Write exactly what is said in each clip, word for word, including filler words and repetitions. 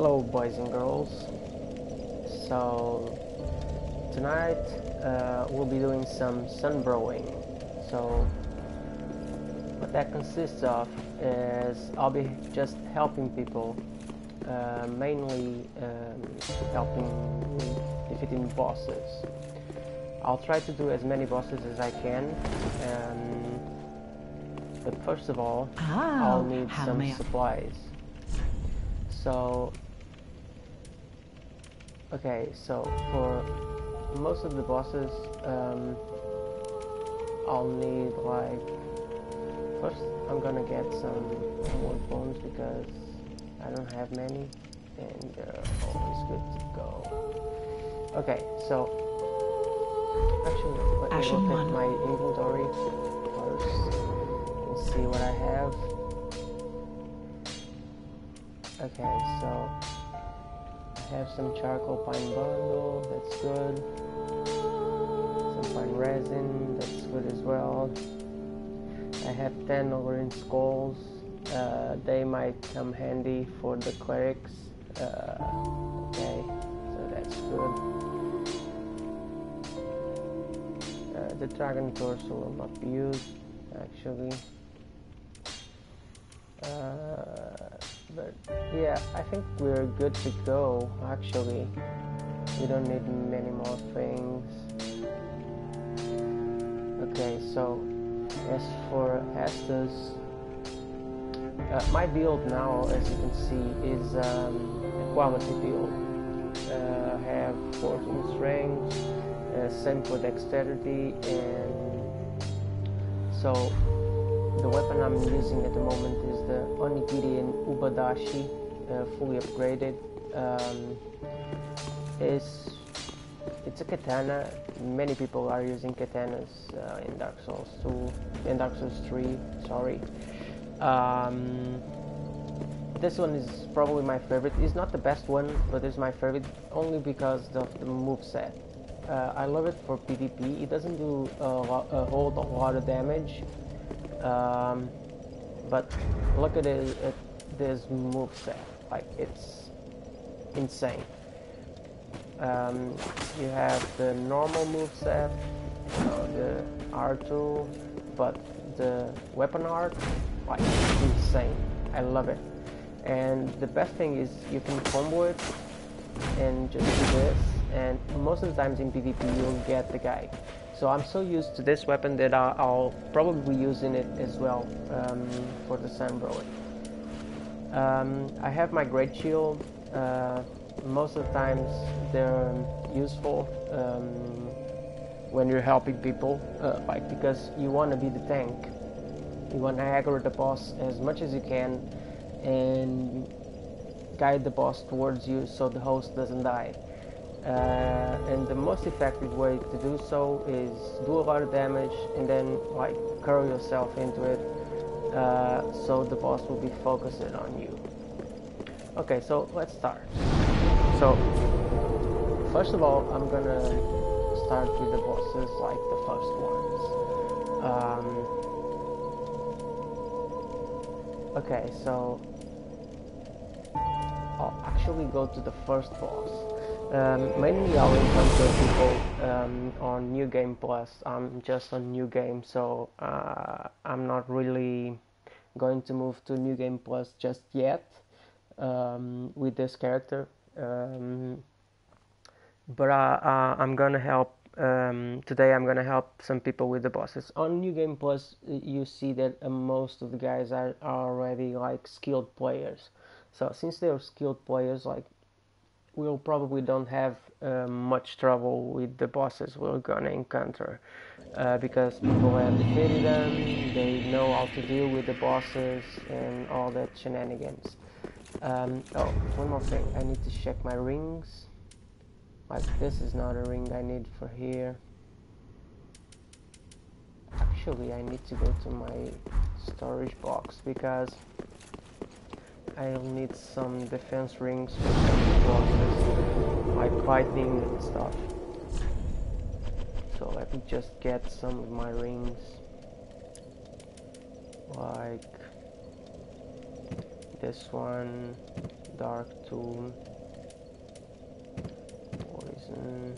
Hello boys and girls. So tonight uh, we'll be doing some sunbroing. So what that consists of is I'll be just helping people, uh, mainly um, helping defeating bosses. I'll try to do as many bosses as I can, um, but first of all Oh, I'll need how some may I- supplies. So okay, so for most of the bosses, um, I'll need like, first I'm gonna get some more bones because I don't have many and they're always good to go. Okay, so actually let me Action rotate one. my inventory first and see what I have. Okay, so I have some charcoal pine bundle, that's good. Some pine resin, that's good as well. I have ten Overin skulls. Uh, they might come handy for the clerics. Uh, okay, so that's good. Uh, the dragon torso will not be used, actually. Uh, but yeah, I think we're good to go, actually. We don't need many more things. Okay, so as for Estus, uh, my build now, as you can see, is um, a quality build. Uh, I have fourteen strength, uh, same for dexterity, and so the weapon I'm using at the moment is the Onigiri and Ubadashi, uh, fully upgraded. Um, it's, it's a katana. Many people are using katanas uh, in Dark Souls two, in Dark Souls three, sorry. Um, this one is probably my favorite. It's not the best one, but it's my favorite only because of the moveset. Uh, I love it for PvP. It doesn't do a, lot, a whole lot of damage. Um, but look at, it, at this moveset, like it's insane. Um, you have the normal moveset, you know, the R two, but the weapon art, like insane. I love it. And the best thing is you can combo it and just do this, and most of the times in PvP you'll get the guy. So I'm so used to this weapon that I'll, I'll probably be using it as well um, for the Sunbro. Um, I have my great shield. Uh, most of the times they're useful um, when you're helping people, uh, like because you want to be the tank. You want to aggro the boss as much as you can and guide the boss towards you so the host doesn't die. Uh, and the most effective way to do so is do a lot of damage and then like curl yourself into it, uh, so the boss will be focused on you. Okay, so let's start. So first of all, I'm gonna start with the bosses, like the first ones. Um, okay, so I'll actually go to the first boss. Um, mainly I'll encounter people um, on New Game Plus. I'm just on New Game, so uh, I'm not really going to move to New Game Plus just yet um, with this character. Um, but uh, uh, I'm gonna help, um, today I'm gonna help some people with the bosses. On New Game Plus you see that uh, most of the guys are, are already like skilled players. So since they're skilled players, like we'll probably don't have uh, much trouble with the bosses we're gonna encounter, uh, because people have defeated them, they know how to deal with the bosses and all that shenanigans. Um, oh, one more thing, I need to check my rings. Like this is not a ring I need for here. Actually, I need to go to my storage box because I'll need some defense rings for some bosses, like lightning and stuff. So let me just get some of my rings, like this one, Dark Tomb, Poison.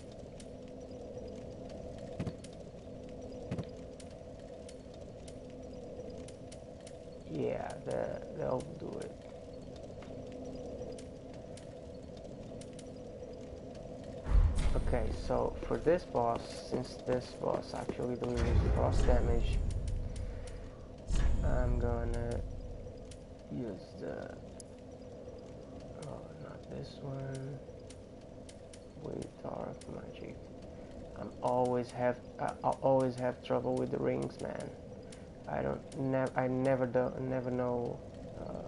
Yeah, that, that'll do it. Okay, so for this boss, since this boss actually delivers frost damage, I'm gonna use the, oh, not this one, with Dark Magic. I'm always have, I always have trouble with the rings, man. I don't, never, I never do, never know, uh,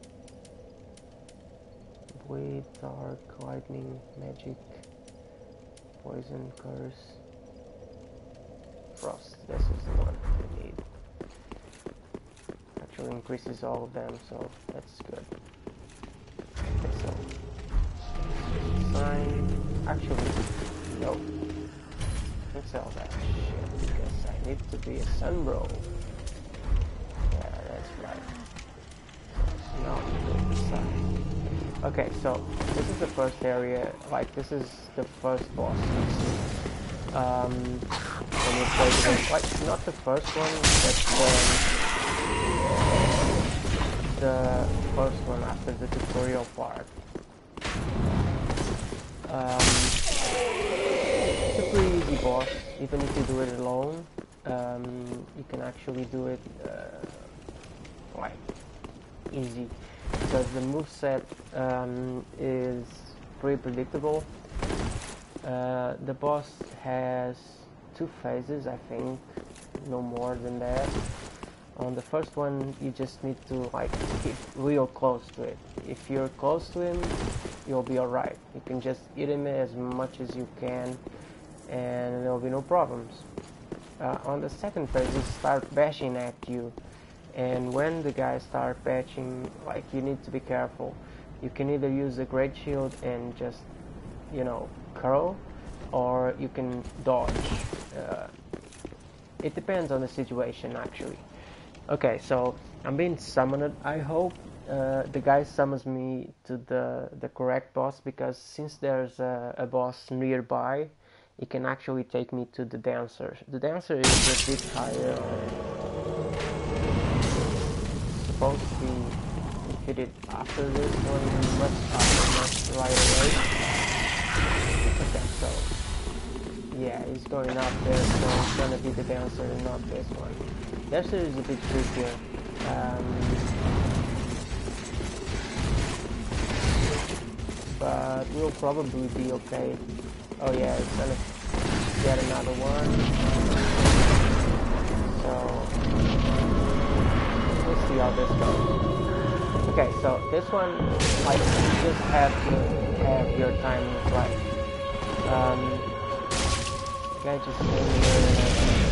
with Dark Lightning Magic, Poison, Curse, Frost. This is the one we need. Actually increases all of them, so that's good. Okay, so sign. Actually, no. Let's sell that shit because I need to be a Sunbro. Yeah, that's right. So now we go to sign. Okay, so this is the first area. Like this is the first boss you see. Um, when you play the game, like not the first one, but the, the first one after the tutorial part. Um, it's a pretty easy boss, even if you do it alone. Um, you can actually do it uh, like easy because the moveset um, is pretty predictable. Uh, the boss has two phases, I think, no more than that. On the first one, you just need to like get real close to it. If you're close to him, you'll be alright. You can just hit him as much as you can, and there'll be no problems. Uh, on the second phase, he start bashing at you, and when the guys start bashing, like you need to be careful. You can either use the great shield and just, you know, curl, or you can dodge. Uh, it depends on the situation, actually. Okay, so I'm being summoned. I hope uh, the guy summons me to the the correct boss, because since there's a, a boss nearby, it can actually take me to the dancer. The dancer is a bit higher. It's supposed to be defeated after this one, much after, not right away. Okay, so yeah, he's going up there, so it's gonna be the dancer and not this one. Dancer is a bit trickier. Um, but we'll probably be okay. Oh yeah, it's gonna get another one. So we'll see how this goes. Okay, so this one, like, you just have to have your timing right. Um, guy just came here.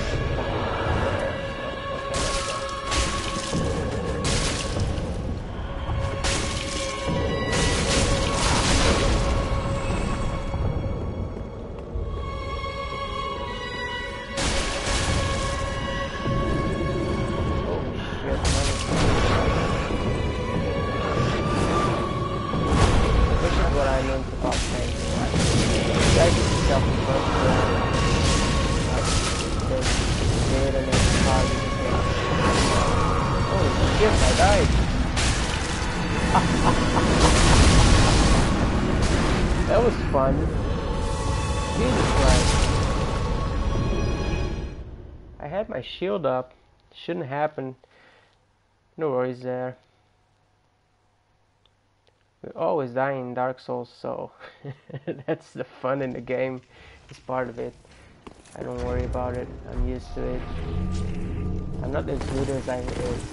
That was fun. Jesus Christ. I had my shield up. Shouldn't happen. No worries there. We always die in Dark Souls, so that's the fun in the game. It's part of it. I don't worry about it. I'm used to it. I'm not as good as I is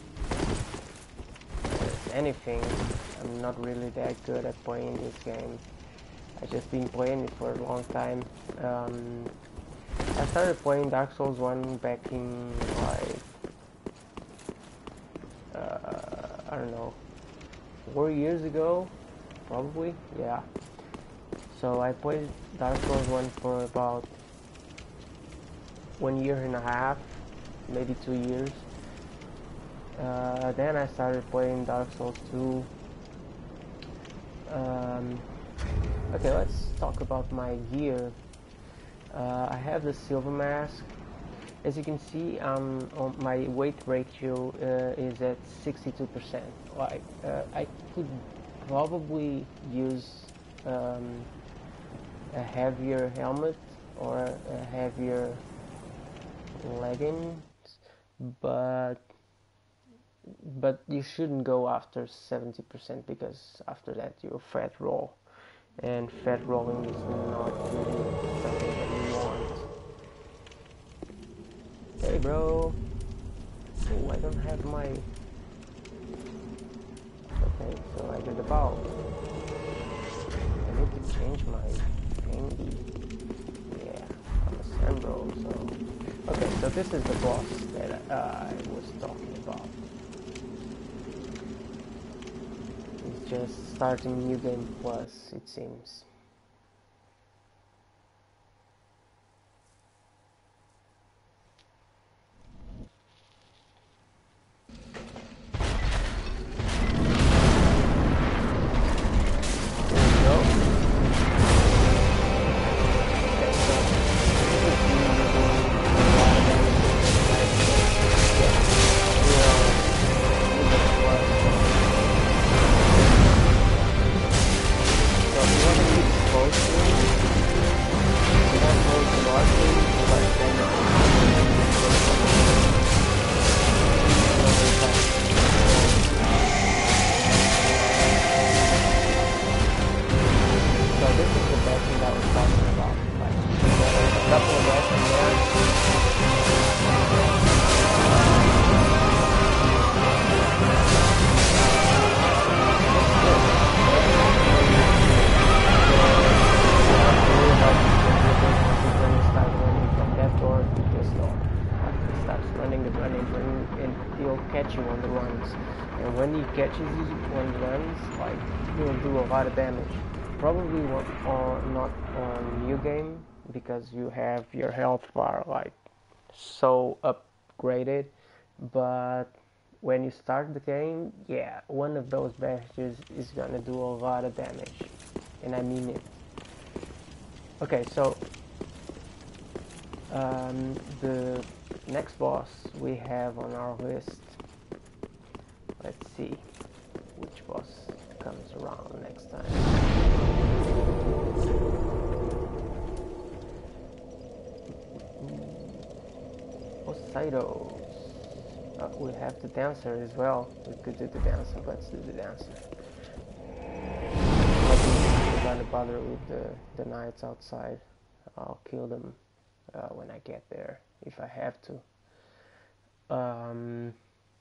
as anything. I'm not really that good at playing this game. I've just been playing it for a long time. Um, I started playing Dark Souls one back in like uh, I don't know, four years ago, probably. Yeah. So I played Dark Souls one for about one year and a half, maybe two years. Uh, then I started playing Dark Souls two. Um, okay, let's talk about my gear. Uh, I have the silver mask. As you can see, um, on my weight ratio uh, is at sixty-two percent. Like, uh, I could probably use um, a heavier helmet or a heavier leggings, but but you shouldn't go after seventy percent, because after that you fat roll, and fat rolling is not really something that you want. Hey bro. Oh, I don't have my... Okay, so I did the bow. I need to change my thingy. Yeah, I'm a Sunbro, so... Okay, so this is the boss that uh, I was talking about. It's just starting New Game Plus, it seems. Catch you on the runs, and when he catches you on runs, like, he'll do a lot of damage. Probably not on, not on new game, because you have your health bar like so upgraded, but when you start the game, yeah, one of those bashes is gonna do a lot of damage, and I mean it. Okay, so um, the next boss we have on our list. Let's see which boss comes around next time. Poseidos. Uh, we have the dancer as well. We could do the dancer. Let's do the dancer. I'm gonna bother with the, the knights outside. I'll kill them uh, when I get there, if I have to. Um,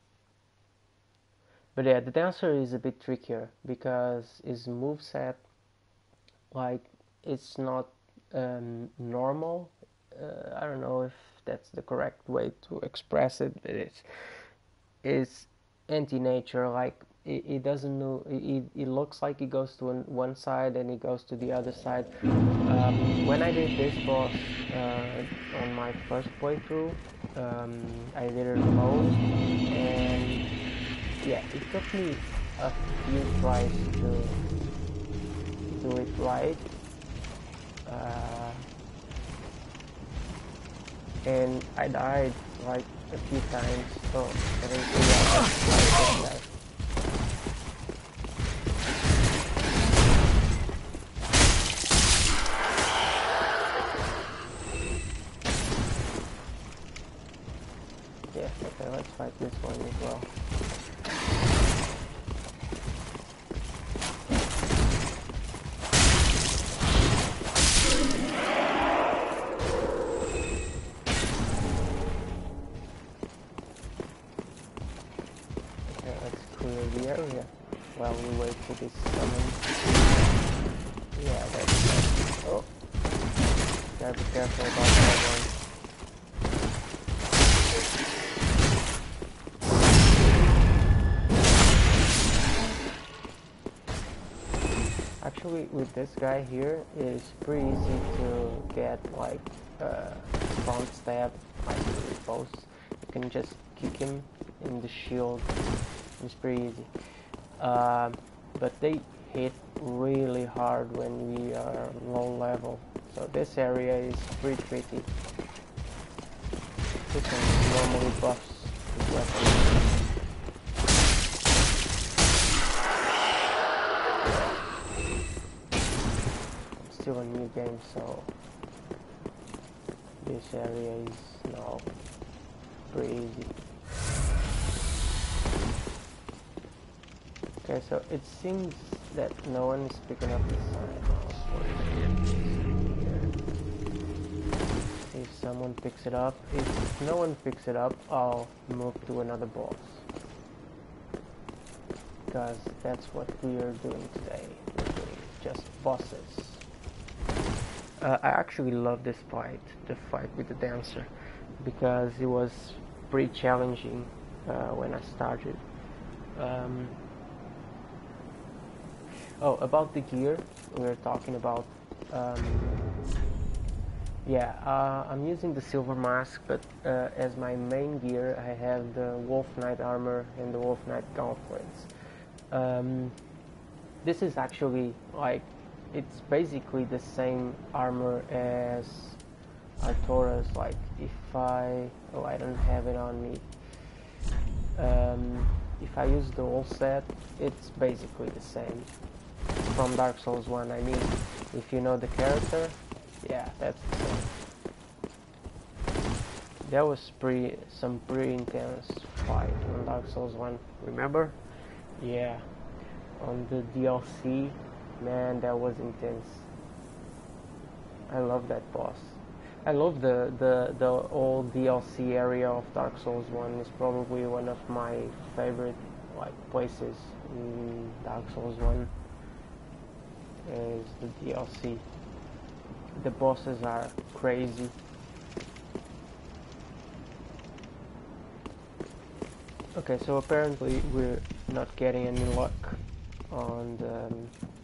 But yeah, the dancer is a bit trickier because his moveset, like, it's not um, normal. Uh, I don't know if that's the correct way to express it, but it's it's anti-nature. Like, it, it doesn't know. It, it looks like it goes to one, one side and it goes to the other side. Um, when I did this boss uh, on my first playthrough, um, I did it alone, and yeah, it took me a few tries to do it right, uh, and I died like a few times, so I didn't figure out how to play it. Yeah, okay, let's fight this one as well. The area while we wait for this summon. Yeah, that's that. Oh, gotta be careful about that one. Actually, with this guy here, it's pretty easy to get like uh, front stab, like with both. You can just kick him in the shield. It's pretty easy, uh, but they hit really hard when we are low level. So this area is pretty tricky. This one normally buffs his weapon. It's still a new game, so this area is now pretty easy. Okay, so it seems that no one is picking up the sign. If someone picks it up, if no one picks it up, I'll move to another boss. Because that's what we are doing today. We're doing just bosses. Uh, I actually love this fight, the fight with the dancer, because it was pretty challenging uh, when I started. Um, oh, about the gear we were talking about. Um, yeah, uh, I'm using the silver mask, but uh, as my main gear, I have the Wolf Knight armor and the Wolf Knight gauntlets. Um, this is actually like, it's basically the same armor as Artora's. Like, if I, oh, I don't have it on me. Um, if I use the whole set, it's basically the same. From Dark Souls one, I mean, if you know the character, yeah, that's the same. That was pretty, some pretty intense fight on Dark Souls one, remember? Yeah, on the D L C, man, that was intense. I love that boss. I love the, the, the old D L C area of Dark Souls one. Is probably one of my favorite like places in Dark Souls one. Is the D L C. The bosses are crazy. Okay, so apparently we're not getting any luck on the, um,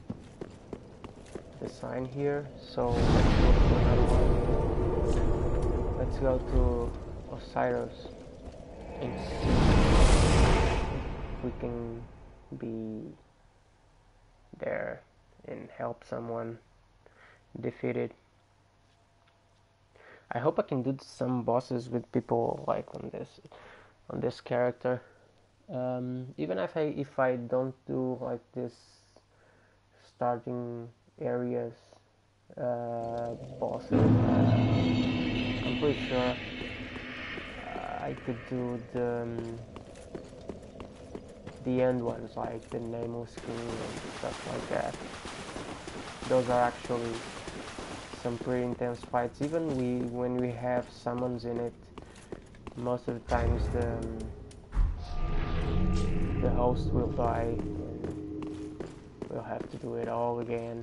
the sign here, so let's go to another one. Let's go to Osiris and see if we can be there and help someone defeat it. I hope I can do some bosses with people like on this on this character. Um, even if I if I don't do like this starting areas uh, bosses, uh, I'm pretty sure uh, I could do the um, the end ones, like the Nameless King and stuff like that. Those are actually some pretty intense fights. Even we, when we have summons in it, most of the times the um, the host will die, and we'll have to do it all again.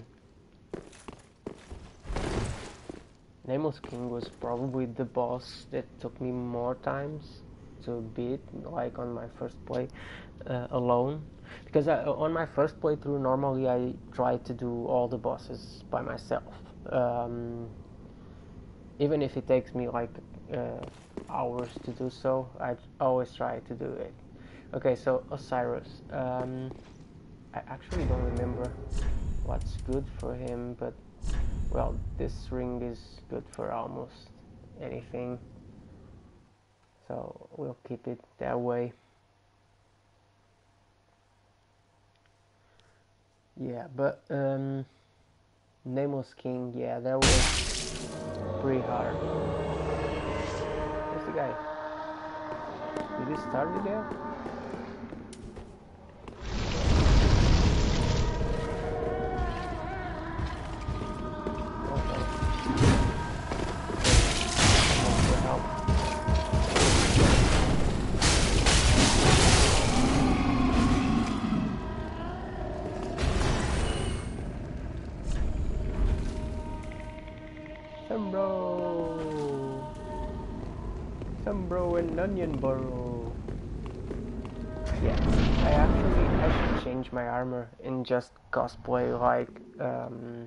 Nameless King was probably the boss that took me more times to beat, like on my first play uh, alone, because I, on my first playthrough normally I try to do all the bosses by myself, um, even if it takes me like uh, hours to do so. I always try to do it. Okay, so Osiris, um, I actually don't remember what's good for him, but well, this ring is good for almost anything, so we'll keep it that way. Yeah, but um, Nameless King, yeah, that was pretty hard. Where's the guy? Did he start it yet? Sunbro, Sunbro and Onion Burrow. Yeah, I actually I should change my armor and just cosplay like um,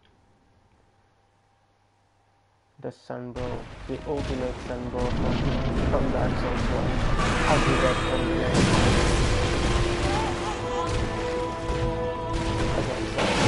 the Sunbro, the ultimate Sunbro from, from Dark Souls one. I'll do that from the next. Okay, so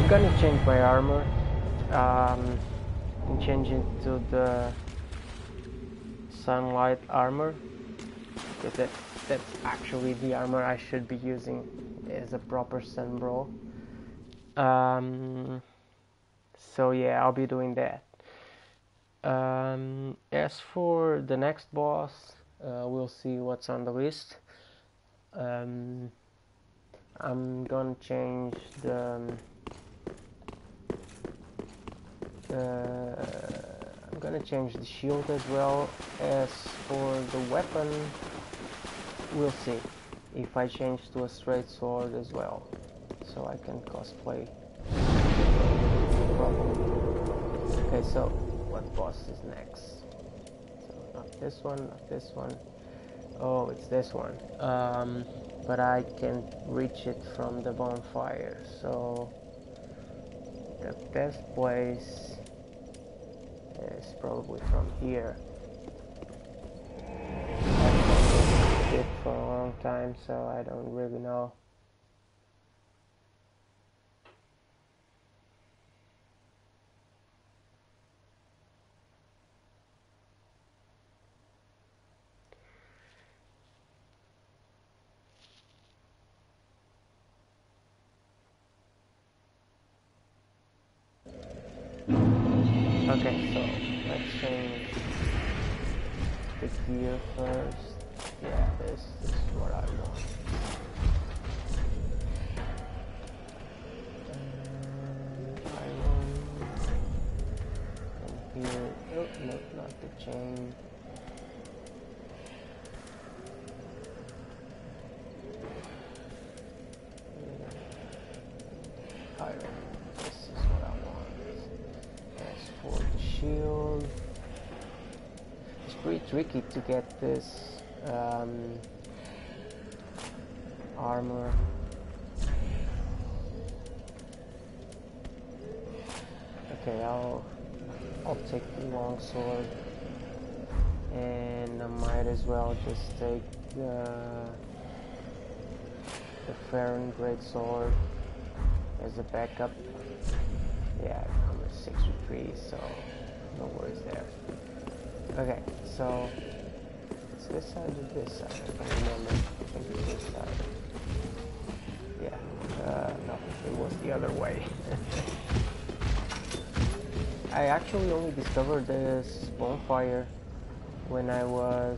gonna change my armor um, and change it to the sunlight armor, because that, that's actually the armor I should be using as a proper Sunbro. Um, so yeah, I'll be doing that. Um, as for the next boss, uh, we'll see what's on the list. Um, I'm gonna change the um, uh, I'm gonna change the shield as well. As for the weapon, we'll see if I change to a straight sword as well, so I can cosplay properly. Okay, so what boss is next? So not this one, not this one. Oh, it's this one. Um, but I can reach it from the bonfire, so the best place is probably from here. I've done it for a long time, so I don't really know. Okay, so let's change the gear first. Yeah, this is what I want. Uh, iron. And here, oh no, not the chain. Iron. This is what I want. As for the shield, it's pretty tricky to get this um, armor. Okay, I'll I'll take the long sword, and I might as well just take the the Farron great sword as a backup. Yeah, I'm at sixty-three, so no worries there. Okay, so it's this side or this side? I don't remember. I think it's this side. Yeah, uh, no, it was the other way. I actually only discovered this bonfire when I was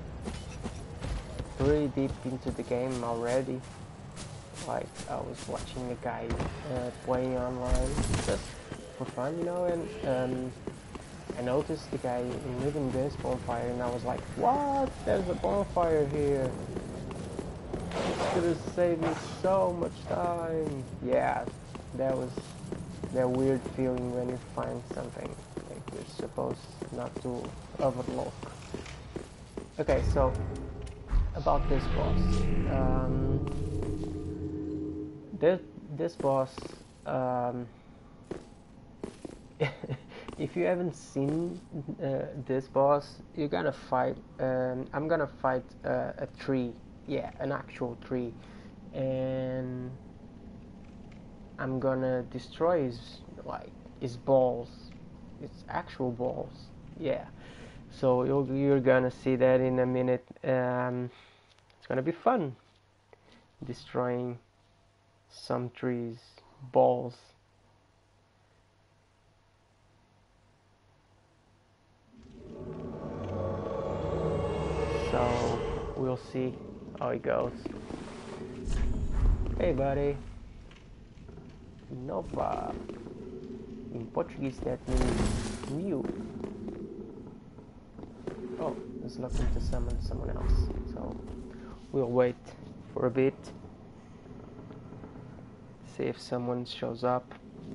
pretty deep into the game already. Like, I was watching a guy uh, playing online just for fun, you know, and um, I noticed the guy leaving this bonfire, and I was like, what? There's a bonfire here. It's gonna save me so much time. Yeah, that was that weird feeling when you find something like you're supposed not to overlook. Okay, so about this boss. Um, this this boss. Um, if you haven't seen uh, this boss, you're gonna fight. Um, I'm gonna fight uh, a tree. Yeah, an actual tree, and I'm gonna destroy his like his balls, its actual balls. Yeah. So you're, you're gonna see that in a minute. Um, it's gonna be fun destroying some trees' balls. So we'll see how it goes. Hey buddy. Nova. In Portuguese that means new. Oh, he's looking to summon someone else. So we'll wait for a bit. See if someone shows up.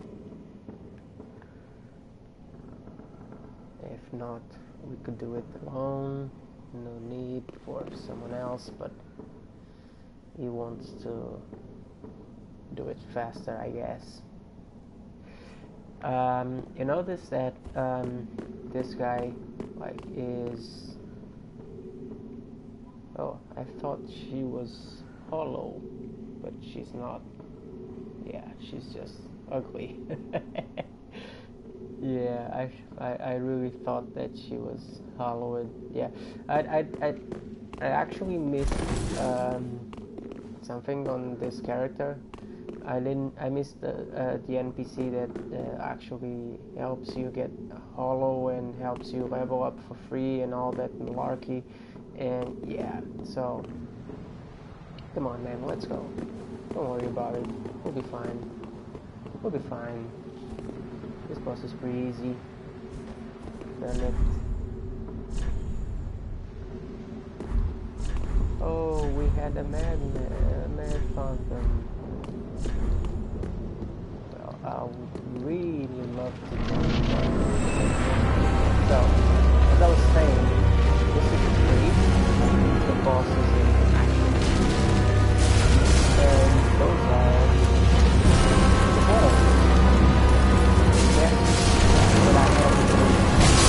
If not, we could do it alone. No need for someone else, but he wants to do it faster, I guess. Um, you notice that um, this guy like is. Oh, I thought she was hollow, but she's not. yeah, she's just ugly. Yeah, I, I, I really thought that she was Halloween. Yeah, I, I, I, I actually missed um, something on this character. I didn't. I missed the uh, the N P C that uh, actually helps you get hollow and helps you level up for free and all that malarkey. And yeah, so come on, man, let's go. Don't worry about it. We'll be fine. We'll be fine. This boss is pretty easy. Damn it. Oh, we had a mad, a mad phantom. Well, I would really love to do that. So, as I was saying, this is great. The boss is in action. And those are the balls. Yeah, but I have to do.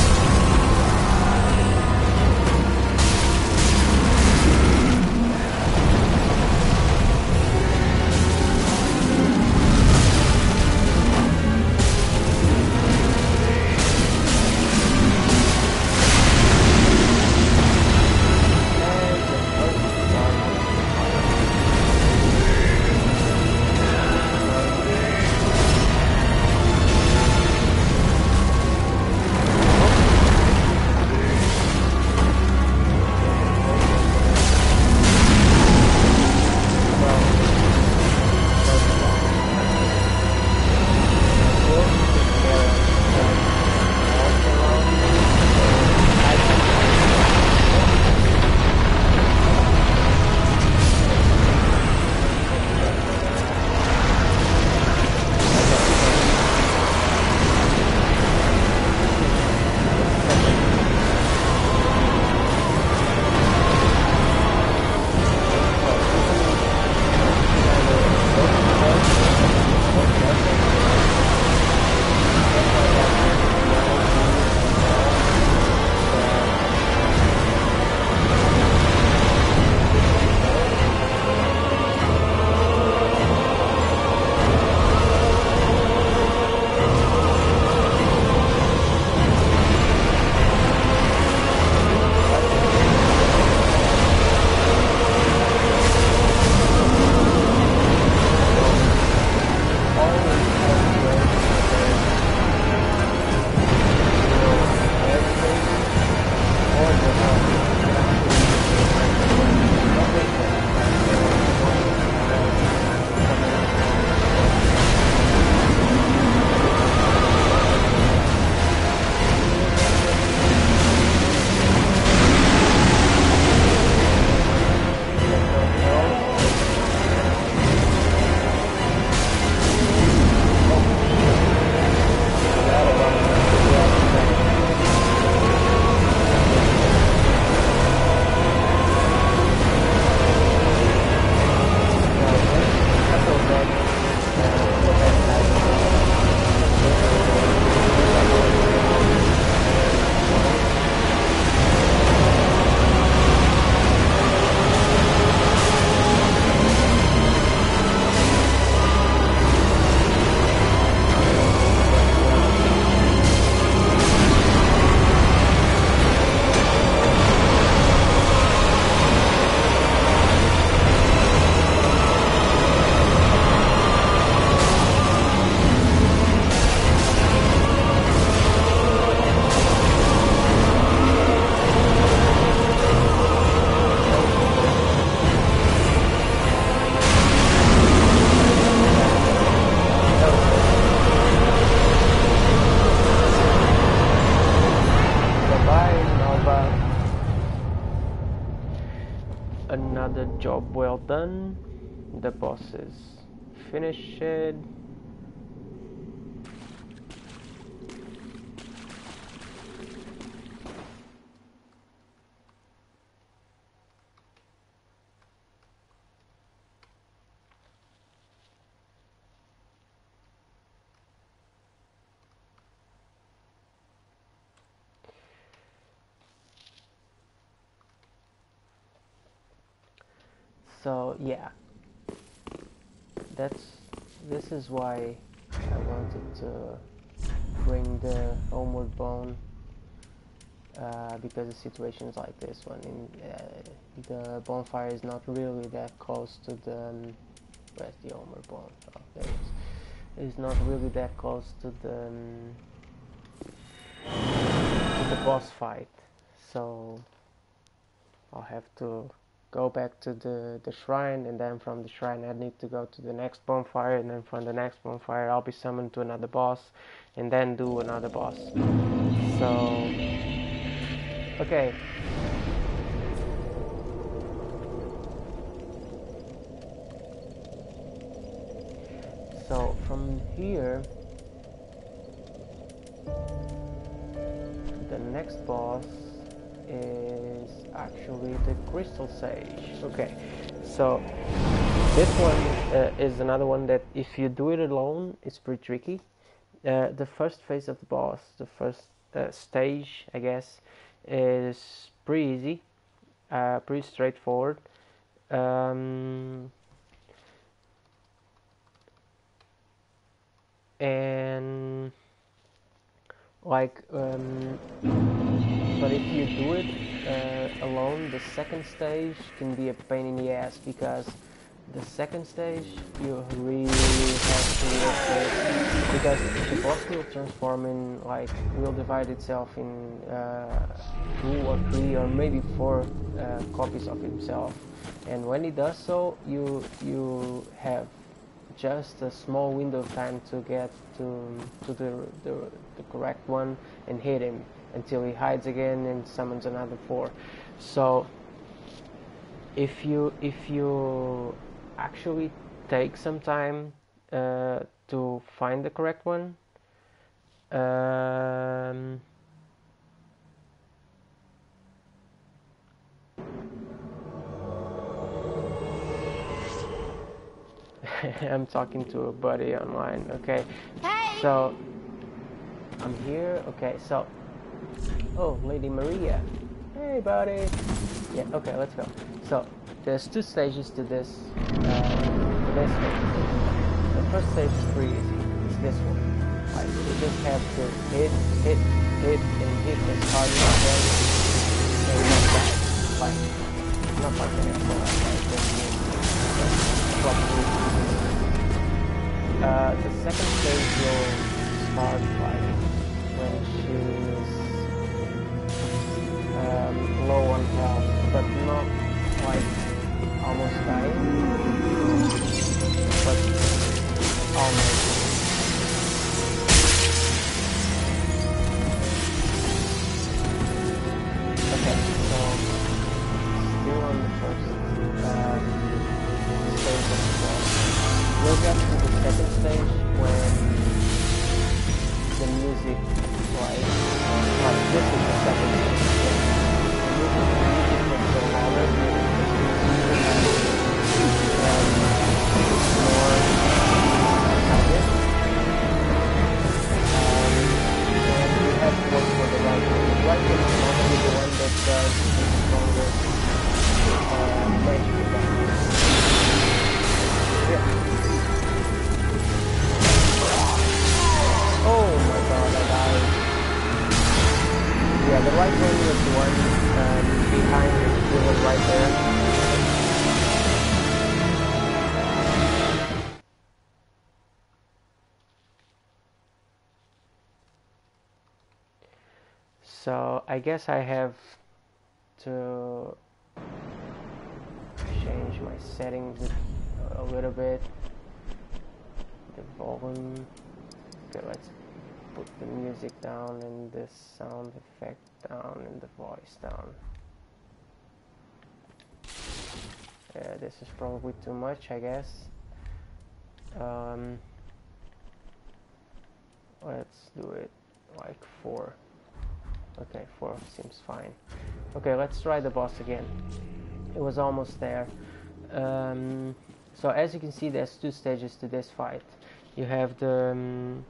Another job well done. The boss is finished. So yeah, that's this is why I wanted to bring the homeward bone, uh, because of situations like this one. In, uh, the bonfire is not really that close to the um, where's the homeward bone? Oh, there it is. It's not really that close to the um, to the boss fight, so I'll have to go back to the, the shrine, and then from the shrine I need to go to the next bonfire, and then from the next bonfire I'll be summoned to another boss, and then do another boss. So, okay. So from here, the next boss is actually the Crystal Sage. Okay, so this one uh, is another one that if you do it alone, it's pretty tricky. Uh, the first phase of the boss, the first uh, stage, I guess, is pretty easy, uh, pretty straightforward. Um, and like, um, but if you do it uh, alone, the second stage can be a pain in the ass, because the second stage you really have to work with, because the boss will transform in, like, will divide itself in uh, two or three or maybe four uh, copies of himself, and when he does so, you you have just a small window of time to get to to the, the the correct one and hit him until he hides again and summons another four. So if you if you actually take some time uh, to find the correct one, um, I'm talking to a buddy online. Okay, hey. So I'm here. Okay, so oh, Lady Maria, hey buddy. Yeah, okay, let's go. So there's two stages to this uh, to this phase. The first stage is pretty easy. It's this one. Like, you just have to hit, hit, hit, and hit as hard as you can, and not die. Like, not like an F four, like just properly. Uh, the second stage will start like when she's um, low on health, but not like almost dying, but almost. Okay, so still on the first um, stage of the boss. We'll get to the second stage when the music plays. Like, this is the second stage. The music, the music was so louder, and more excited. Um, and you have to work for the right one. The right one is normally the one that does the strongest uh, magic damage. Yeah. Oh my god, I died. Yeah, the right one was the one um, behind the pillar right there. So I guess I have to change my settings a little bit. The volume. Okay, let's put the music down and the sound effect down and the voice down. Uh, this is probably too much, I guess. Um, let's do it like four. Okay, four seems fine. Okay, let's try the boss again. It was almost there. Um, so as you can see, there's two stages to this fight. You have the um,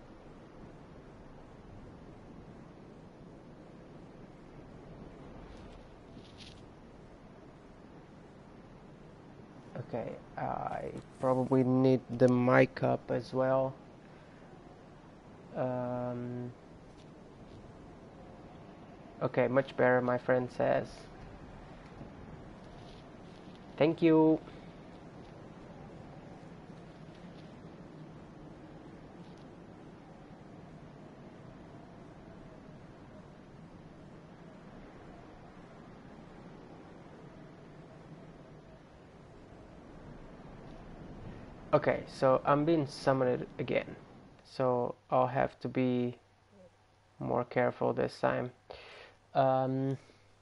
Okay, I probably need the mic up as well. Um, okay, much better, my friend says. Thank you. Okay, so I'm being summoned again, so I'll have to be more careful this time. Um,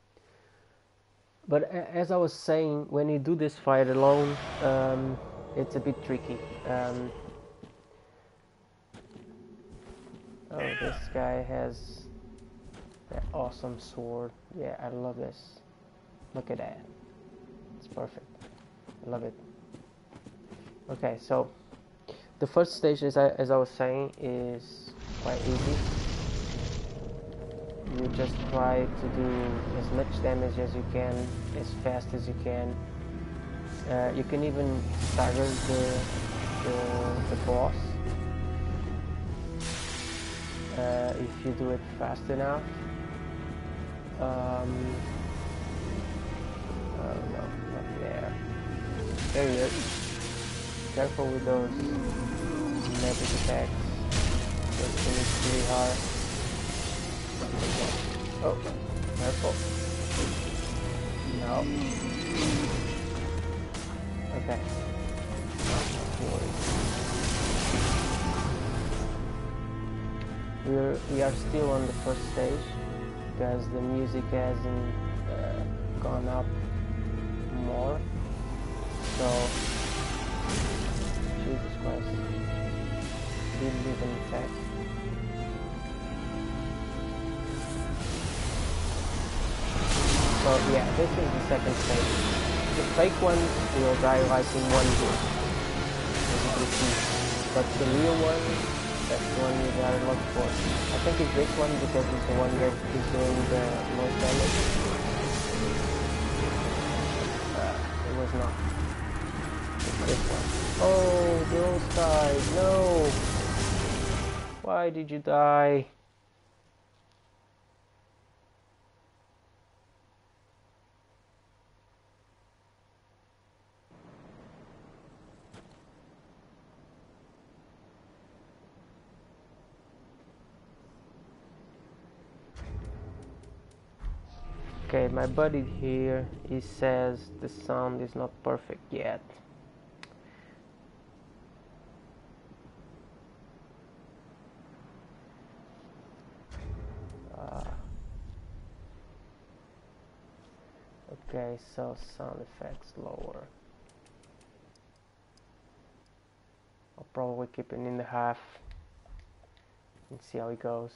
but as I was saying, when you do this fight alone, um, it's a bit tricky. Um, oh, this guy has that awesome sword. Yeah, I love this. Look at that. It's perfect. I love it. Okay, so the first stage, as I, as I was saying, is quite easy. You just try to do as much damage as you can, as fast as you can. Uh, you can even stagger the, the, the boss uh, if you do it fast enough. Um, oh no, not there. There he is. Careful with those magic attacks. Those finish really hard. Oh, careful. No. Okay. We're, we are still on the first stage because the music hasn't uh, gone up more. So, Jesus Christ, didn't even attack. So yeah, this is the second stage. The fake ones will die like in one hit, as you can see. But the real one, that's the one you gotta look for. I think it's this one because it's the one that is doing the most damage. Uh, it was not. It's this one. Oh, those guys, no! Why did you die? Okay, my buddy here, he says the sound is not perfect yet. Uh, okay, so sound effects lower. I'll probably keep it in the half and see how it goes.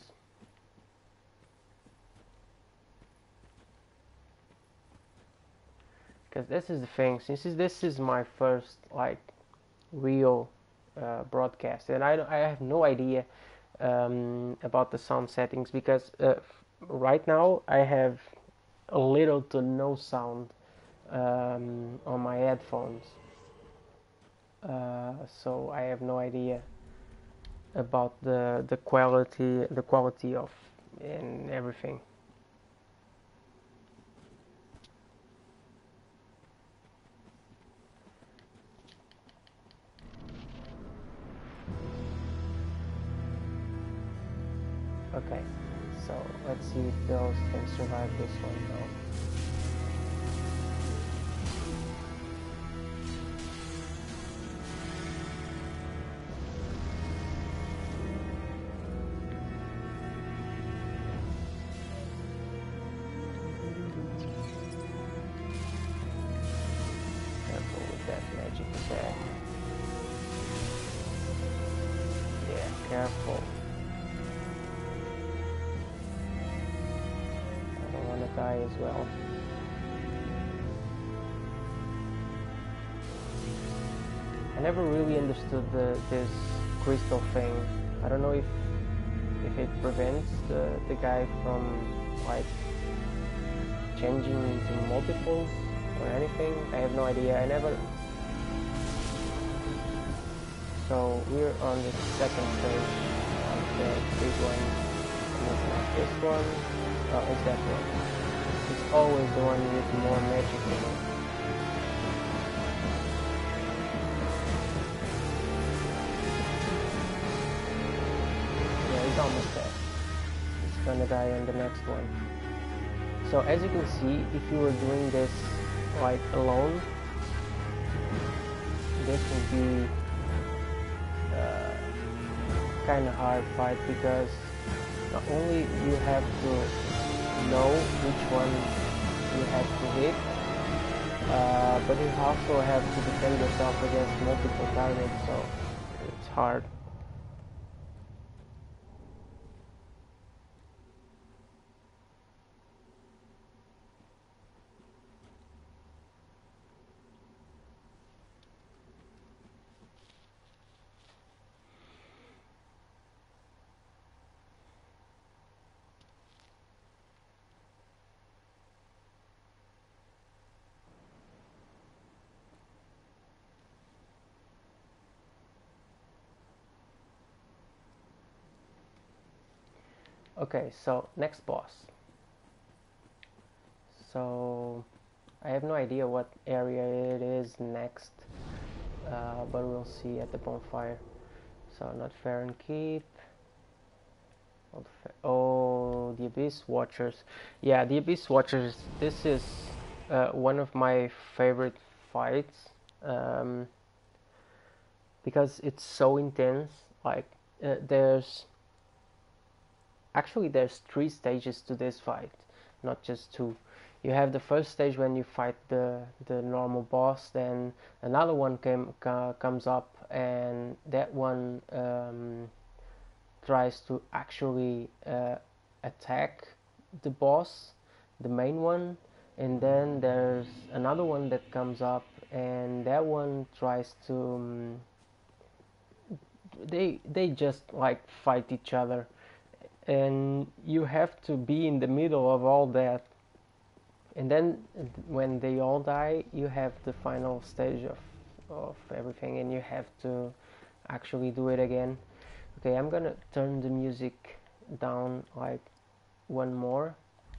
Because this is the thing, since this is my first like real uh, broadcast, and I, I have no idea um, about the sound settings, because uh, right now I have a little to no sound um, on my headphones, uh, so I have no idea about the the quality the quality of and everything. Okay, so let's see if those can survive this one now. Careful with that magic attack. Yeah, careful. Die as well. I never really understood the, this crystal thing. I don't know if if it prevents the, the guy from like changing into multiples or anything. I have no idea. I never So we're on the second stage of the big one. And it's not this one, oh, it's that one. It's always the one with more magic in it. Yeah, he's almost dead. He's gonna die in the next one. So as you can see, if you were doing this like alone, this would be uh, kind of hard fight, because not only you have to know which one you have to hit, uh, but you also have to defend yourself against multiple targets, so it's hard. Okay, so next boss. So I have no idea what area it is next, uh, but we'll see at the bonfire. So not fair and keep. Oh, the Abyss Watchers. Yeah, the Abyss Watchers. This is uh, one of my favorite fights, um, because it's so intense. Like uh, there's actually there's three stages to this fight, not just two. You have the first stage when you fight the the normal boss, then another one came, uh, comes up, and that one um, tries to actually uh, attack the boss, the main one, and then there's another one that comes up, and that one tries to um, they they just like fight each other, and you have to be in the middle of all that. And then when they all die, you have the final stage of, of everything, and you have to actually do it again. Okay, I'm gonna turn the music down like one more.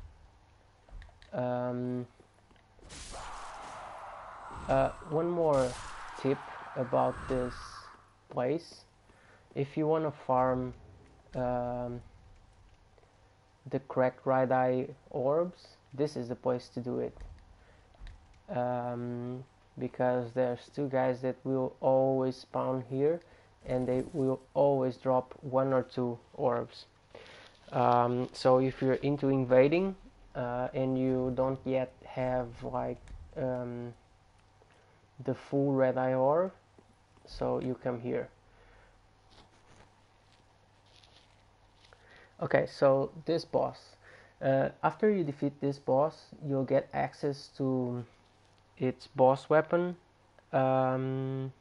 Um, uh, one more tip about this place. If you want to farm um, the cracked right eye orbs, this is the place to do it, um, because there's two guys that will always spawn here, and they will always drop one or two orbs. Um, so if you're into invading uh, and you don't yet have like um, the full red eye orb, so you come here. Okay, so this boss. Uh, after you defeat this boss, you'll get access to its boss weapon, um,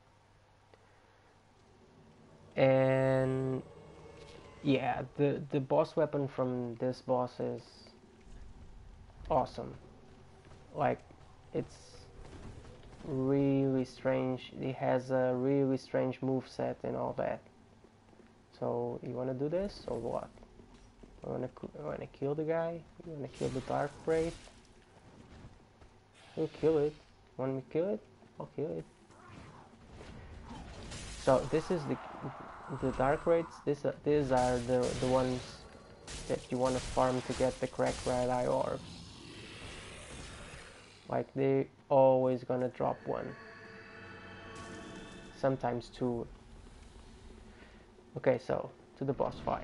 and yeah, the the boss weapon from this boss is awesome. Like, it's really strange. It has a really strange moveset and all that. So you wanna do this or what? I wanna, I wanna kill the guy. You wanna kill the Dark Wraith? We'll kill it. Want me to kill it? I'll kill it. So this is the the Dark Wraiths. This uh, these are the the ones that you wanna farm to get the cracked red eye orbs. Like, they always gonna drop one. Sometimes two. Okay, so to the boss fight.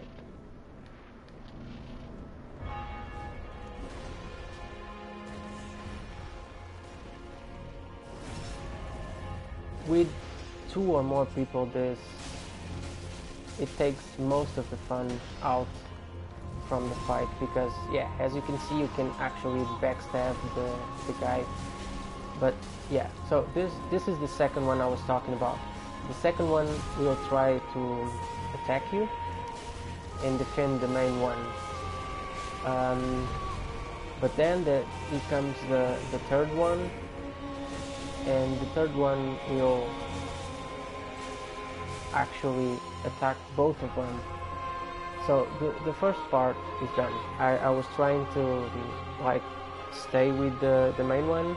With two or more people, this it takes most of the fun out from the fight, because yeah, as you can see, you can actually backstab the, the guy. But yeah, so this this is the second one I was talking about. The second one will try to attack you and defend the main one. Um, but then the, it comes the, the third one, and the third one will actually attack both of them. So the, the first part is done. I, I was trying to like stay with the, the main one.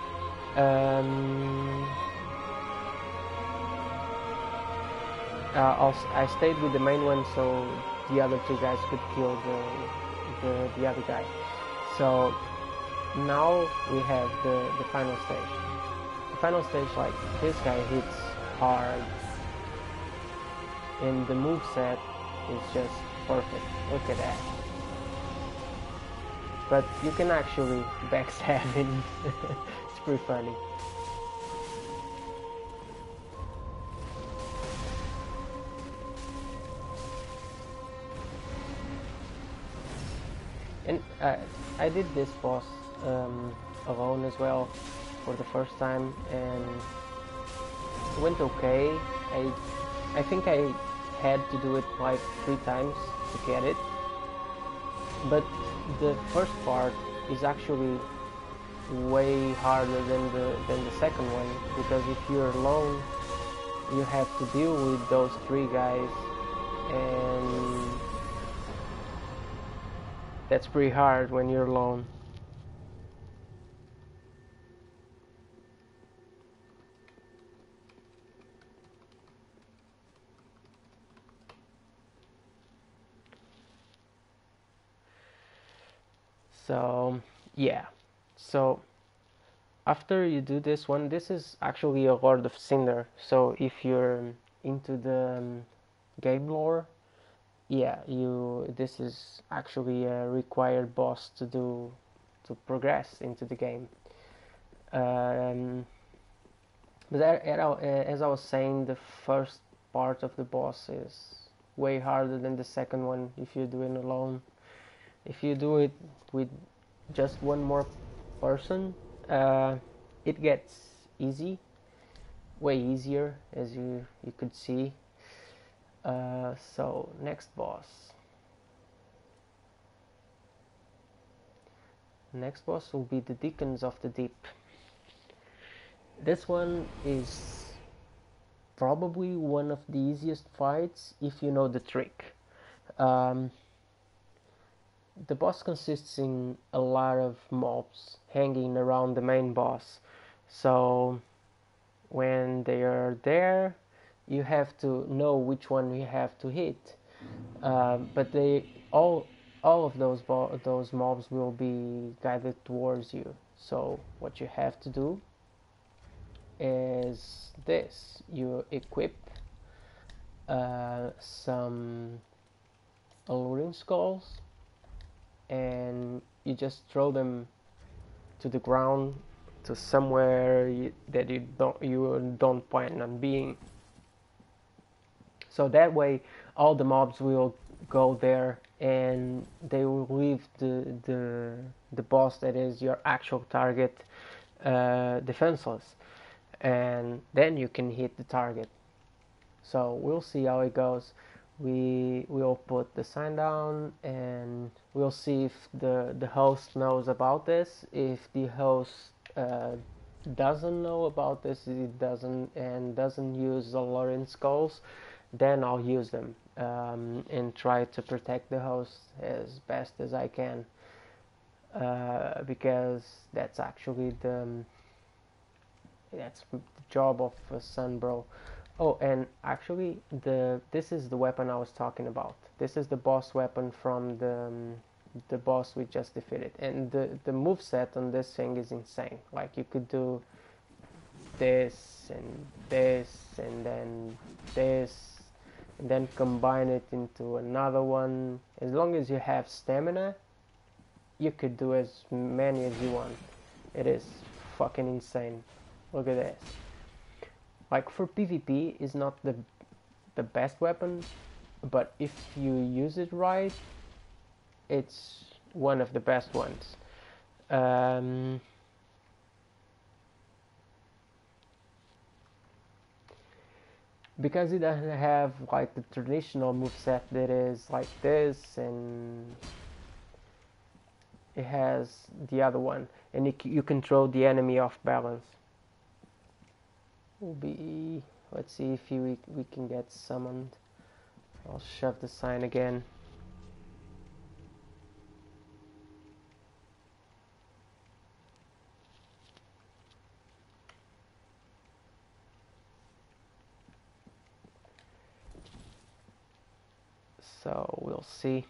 Um, uh, I'll, I stayed with the main one so the other two guys could kill the, the, the other guy. So now we have the, the final stage. The final stage, like, this guy hits hard and the moveset is just perfect. Look at that. But you can actually backstab him. It's pretty funny. And uh, I did this boss um, alone as well for the first time, and it went okay. I I think I had to do it like three times to get it, but the first part is actually way harder than the than the second one, because if you're alone you have to deal with those three guys, and that's pretty hard when you're alone. So yeah, so after you do this one, this is actually a Lord of Cinder, so if you're into the um, game lore, yeah, you this is actually a required boss to do to progress into the game. Um, but as I was saying, the first part of the boss is way harder than the second one if you do it alone. If you do it with just one more person, uh, it gets easy, way easier, as you you could see. Uh, so next boss. Next boss will be the Deacons of the Deep. This one is probably one of the easiest fights if you know the trick. Um, the boss consists in a lot of mobs hanging around the main boss. So when they are there, you have to know which one you have to hit. Um, but they all all of those those mobs will be guided towards you. So what you have to do is this: you equip uh, some alluring skulls, and you just throw them to the ground, to somewhere you, that you don't you don't plan on being. So that way, all the mobs will go there, and they will leave the the the boss that is your actual target uh, defenseless, and then you can hit the target. So we'll see how it goes. We will put the sign down, and we'll see if the the host knows about this. If the host uh, doesn't know about this, it doesn't and doesn't use the Lauren skulls, then I'll use them um, and try to protect the host as best as I can, uh, because that's actually the that's the job of a Sunbro. Oh, and actually, the this is the weapon I was talking about. This is the boss weapon from the um, the boss we just defeated, and the the moveset on this thing is insane. Like, you could do this and this and then this, and then combine it into another one. As long as you have stamina, you could do as many as you want. It is fucking insane. Look at this. Like, for PvP, is not the the best weapon, but if you use it right, it's one of the best ones. Um, because it doesn't have like the traditional moveset that is like this, and it has the other one, and it, you control the enemy off balance. Will be let's see if he, we, we can get summoned. I'll shove the sign again. So we'll see.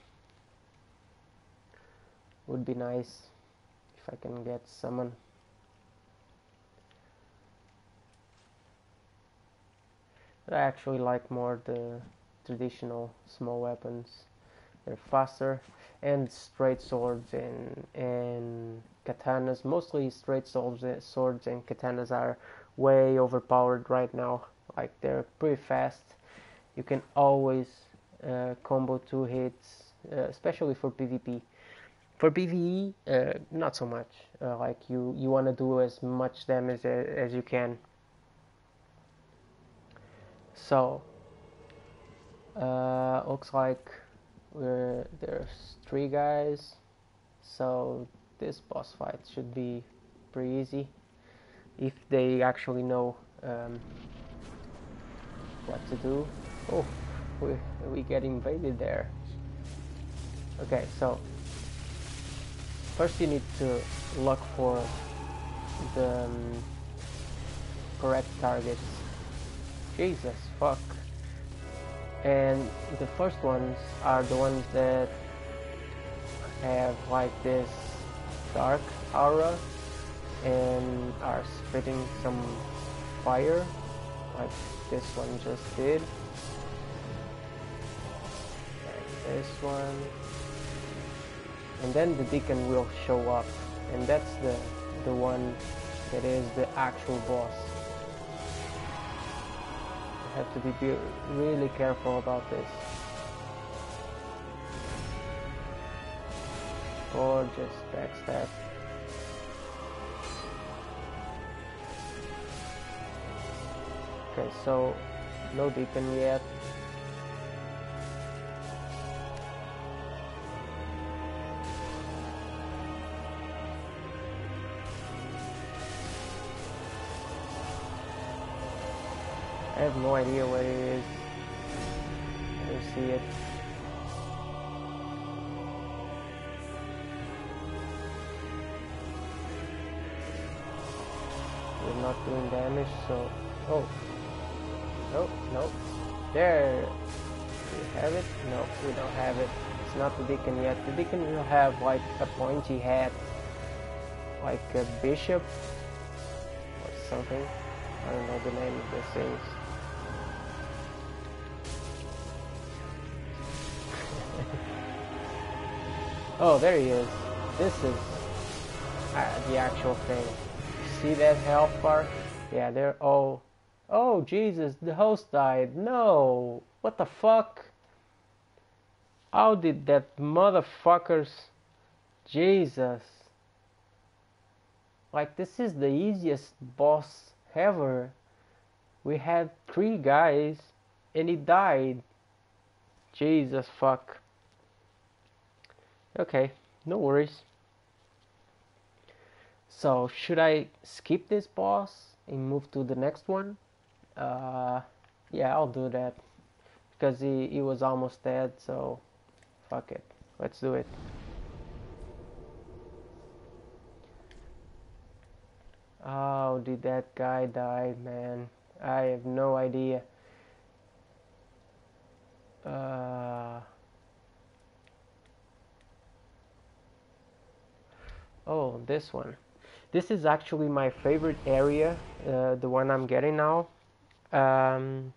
Would be nice if I can get someone. I actually like more the traditional small weapons. They're faster, and straight swords and and katanas. Mostly straight swords, swords and katanas are way overpowered right now. Like they're pretty fast. You can always uh, combo two hits, uh, especially for PvP. For PvE, uh, not so much. Uh, like you, you want to do as much damage as, as you can. So, uh, looks like we're there's three guys. So this boss fight should be pretty easy if they actually know um, what to do. Oh, we we get invaded there. Okay, so first you need to look for the um, correct targets. Jesus, fuck. And the first ones are the ones that have like this dark aura and are spitting some fire, like this one just did. And this one. And then the deacon will show up, and that's the the one that is the actual boss. You have to be really careful about this, or just backstab. Okay, so no deacon yet. I have no idea where it is. I don't see it. We're not doing damage, so... Oh. No, no. There. Do we have it? No, we don't have it. It's not the deacon yet. The deacon will have like a pointy hat. Like a bishop. Or something. I don't know the name of those things. Oh, there he is. This is uh, the actual thing. See that health bar? Yeah, they're all... Oh, Jesus, the host died. No! What the fuck? How did that motherfuckers... Jesus. Like, this is the easiest boss ever. We had three guys and he died. Jesus fuck. Okay, no worries. So, should I skip this boss and move to the next one? Uh, yeah, I'll do that. Because he, he was almost dead, so fuck it. Let's do it. How did that guy die, man? I have no idea. Uh... Oh, this one. This is actually my favorite area, uh, the one I'm getting now. Um,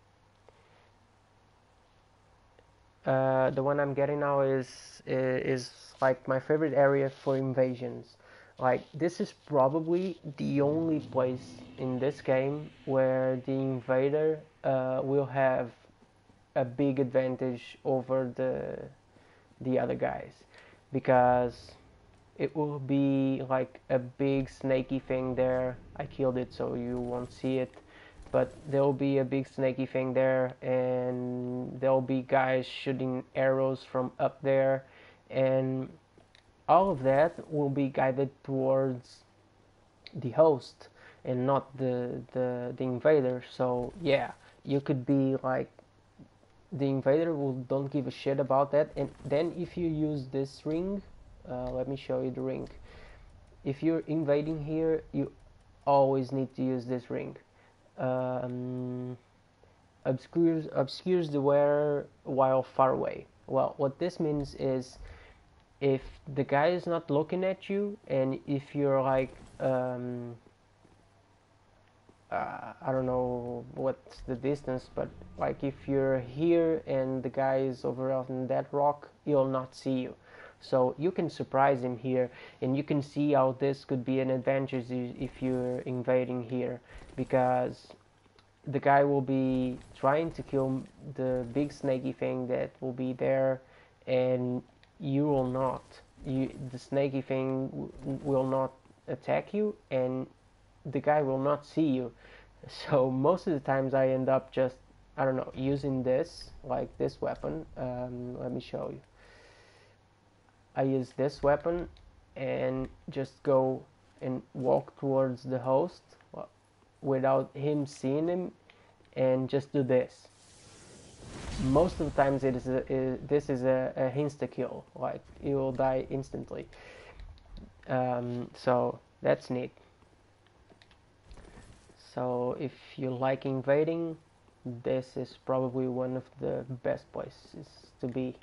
uh, the one I'm getting now is, is like my favorite area for invasions. Like, this is probably the only place in this game where the invader uh, will have a big advantage over the the other guys, because it will be like a big snaky thing there. I killed it so you won't see it, but there will be a big snaky thing there, and there will be guys shooting arrows from up there, and all of that will be guided towards the host. and not the the the invader. So yeah, you could be like the invader will don't give a shit about that. And then if you use this ring, uh, let me show you the ring. If you're invading here, you always need to use this ring. Um, obscures obscures the wearer while far away. Well, what this means is if the guy is not looking at you, and if you're like um, uh, I don't know what's the distance, but like if you're here and the guy is over on that rock, he'll not see you. So you can surprise him here, and you can see how this could be an advantage if you're invading here, because the guy will be trying to kill the big snaky thing that will be there, and you will not. You, the snaky thing will not attack you, and the guy will not see you. So most of the times I end up just, I don't know, using this, like this weapon. Um, let me show you. I use this weapon and just go and walk towards the host without him seeing him, and just do this. Most of the times it is, a, it, this is a, a insta kill, like you will die instantly. Um, so that's neat. So if you like invading, this is probably one of the best places to be.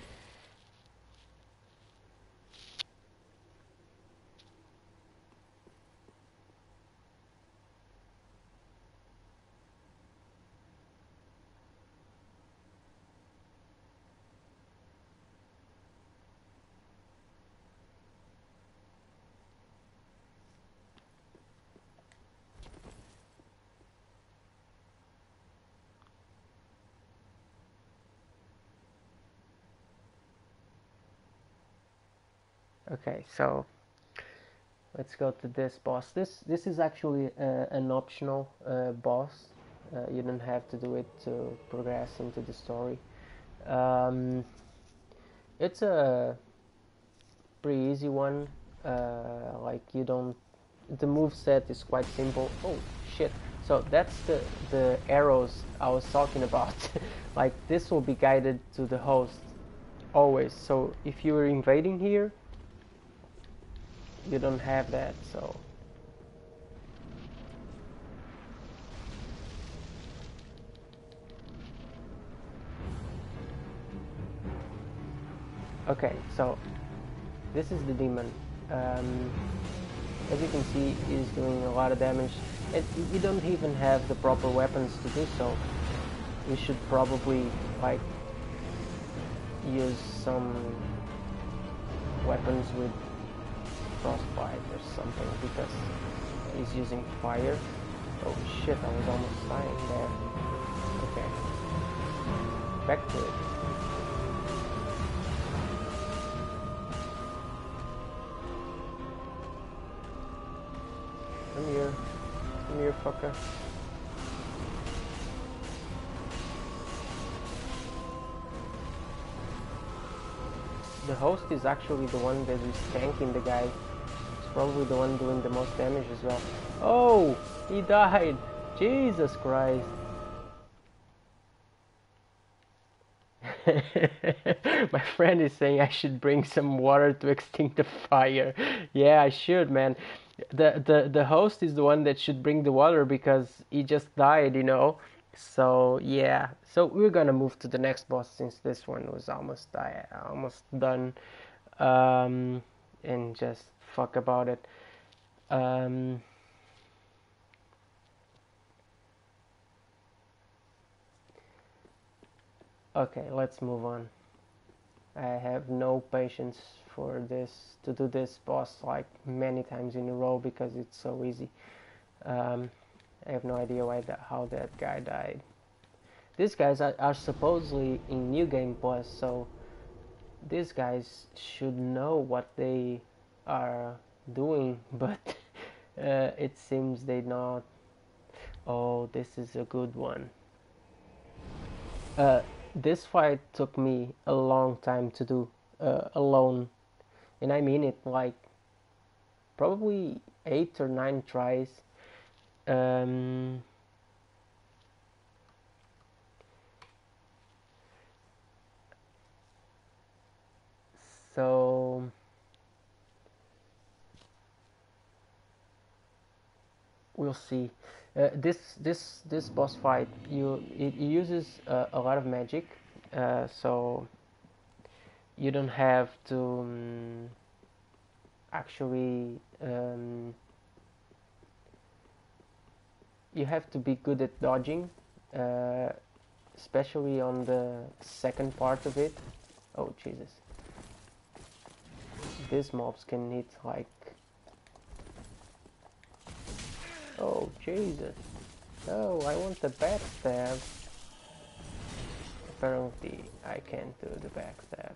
Okay, so let's go to this boss. This this is actually uh, an optional uh, boss. Uh, you don't have to do it to progress into the story. Um, it's a pretty easy one. Uh, like you don't. The move set is quite simple. Oh shit! So that's the the arrows I was talking about. Like this will be guided to the host always. So if you were invading here, you don't have that. So okay, so this is the demon. Um, as you can see, he's doing a lot of damage, and you don't even have the proper weapons to do so. You should probably like use some weapons with frostbite or something, because he's using fire. Oh shit, I was almost dying there. Okay, back to it. Come here, come here, fucker. The host is actually the one that is tanking the guy. He's probably the one doing the most damage as well. Oh, he died! Jesus Christ! My friend is saying I should bring some water to extinct the fire. Yeah, I should, man. The, the the host is the one that should bring the water, because he just died, you know. So yeah, so we're gonna move to the next boss, since this one was almost die, almost done, um, and just fuck about it. Um, okay, let's move on. I have no patience for this to do this boss like many times in a row, because it's so easy. Um, I have no idea why that how that guy died. These guys are, are supposedly in New Game Plus, so these guys should know what they are doing, but uh, it seems they not. Oh, this is a good one. Uh, this fight took me a long time to do uh, alone, and I mean it, like probably eight or nine tries, Um, so we'll see. Uh, this this this boss fight, you it, it uses uh, a lot of magic, uh, so you don't have to um, actually. Um, you have to be good at dodging, uh, especially on the second part of it. Oh Jesus! These mobs can hit like. Oh Jesus! No, I want the backstab. Apparently, I can't do the backstab.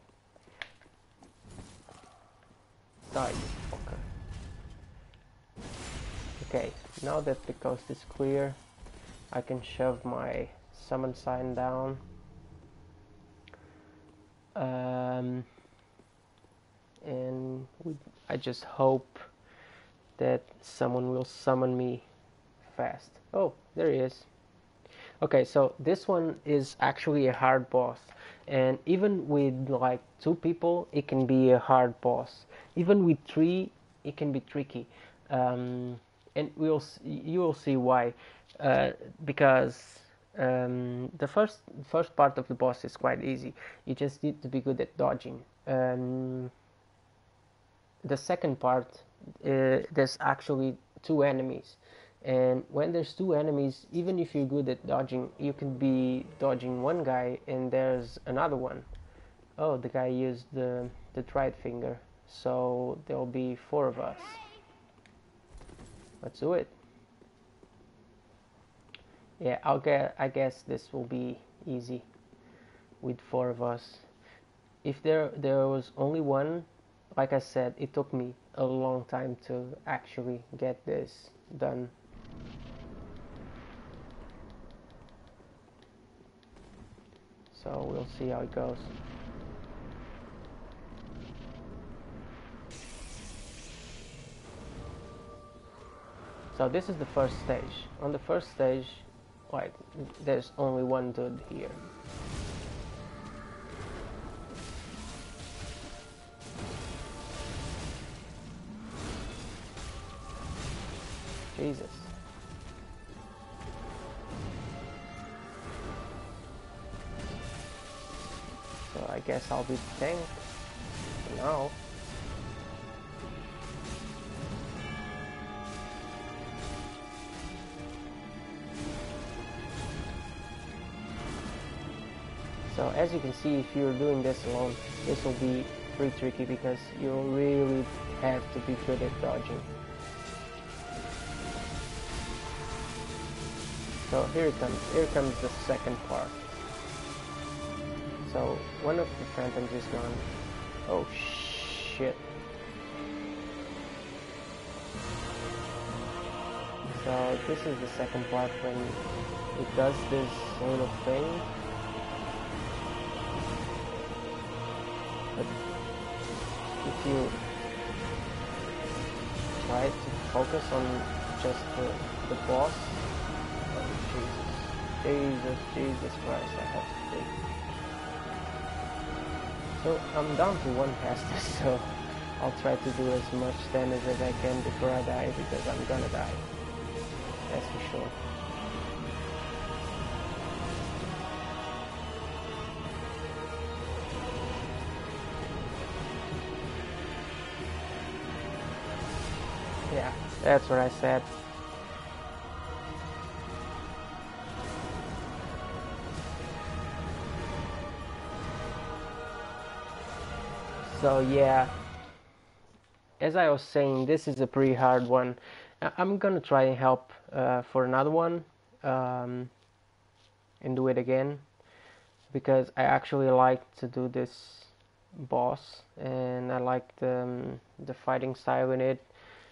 Die, fucker. Okay, now that the coast is clear, I can shove my summon sign down. Um, and we, I just hope that someone will summon me fast. Oh, there he is. Okay, so this one is actually a hard boss, and even with like two people it can be a hard boss. Even with three it can be tricky, um, and we'll you will see why. Uh, because um, the first first part of the boss is quite easy. You just need to be good at dodging. Um, the second part, uh, there's actually two enemies, and when there's two enemies, even if you're good at dodging, you can be dodging one guy and there's another one. Oh, the guy used the the tried finger, so there'll be four of us. Let's do it. Yeah, I'll get I guess this will be easy with four of us. If there there was only one, like I said, it took me a long time to actually get this done. So we'll see how it goes. So this is the first stage. On the first stage, like, there's only one dude here. Jesus. So I guess I'll be the tank for now. So as you can see, if you're doing this alone, this will be pretty tricky because you'll really have to be good at dodging. So here it comes, here comes the second part. So one of the phantoms is gone. Oh shit. So this is the second part when it does this little thing. But if you try to focus on just the, the boss, oh Jesus, Jesus, Jesus Christ, I have to think. So I'm down to one caster, so I'll try to do as much damage as I can before I die, because I'm gonna die. That's for sure. Yeah, that's what I said. So yeah, as I was saying, this is a pretty hard one. I'm gonna try and help uh, for another one um, and do it again, because I actually like to do this boss and I like the, um, the fighting style in it.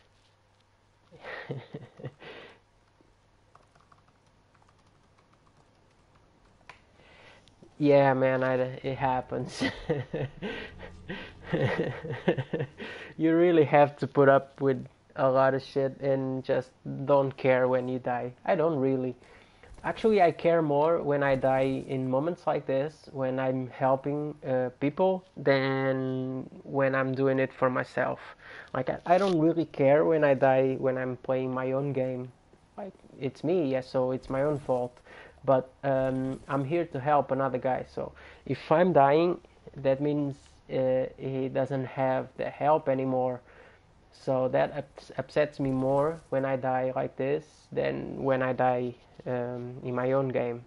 Yeah, man, I, it happens. You really have to put up with a lot of shit and just don't care when you die. I don't really. Actually, I care more when I die in moments like this, when I'm helping uh, people, than when I'm doing it for myself. Like, I, I don't really care when I die when I'm playing my own game. Like, it's me, yeah, so it's my own fault. But um, I'm here to help another guy, so if I'm dying, that means uh, he doesn't have the help anymore. So that ups- upsets me more when I die like this than when I die um, in my own game.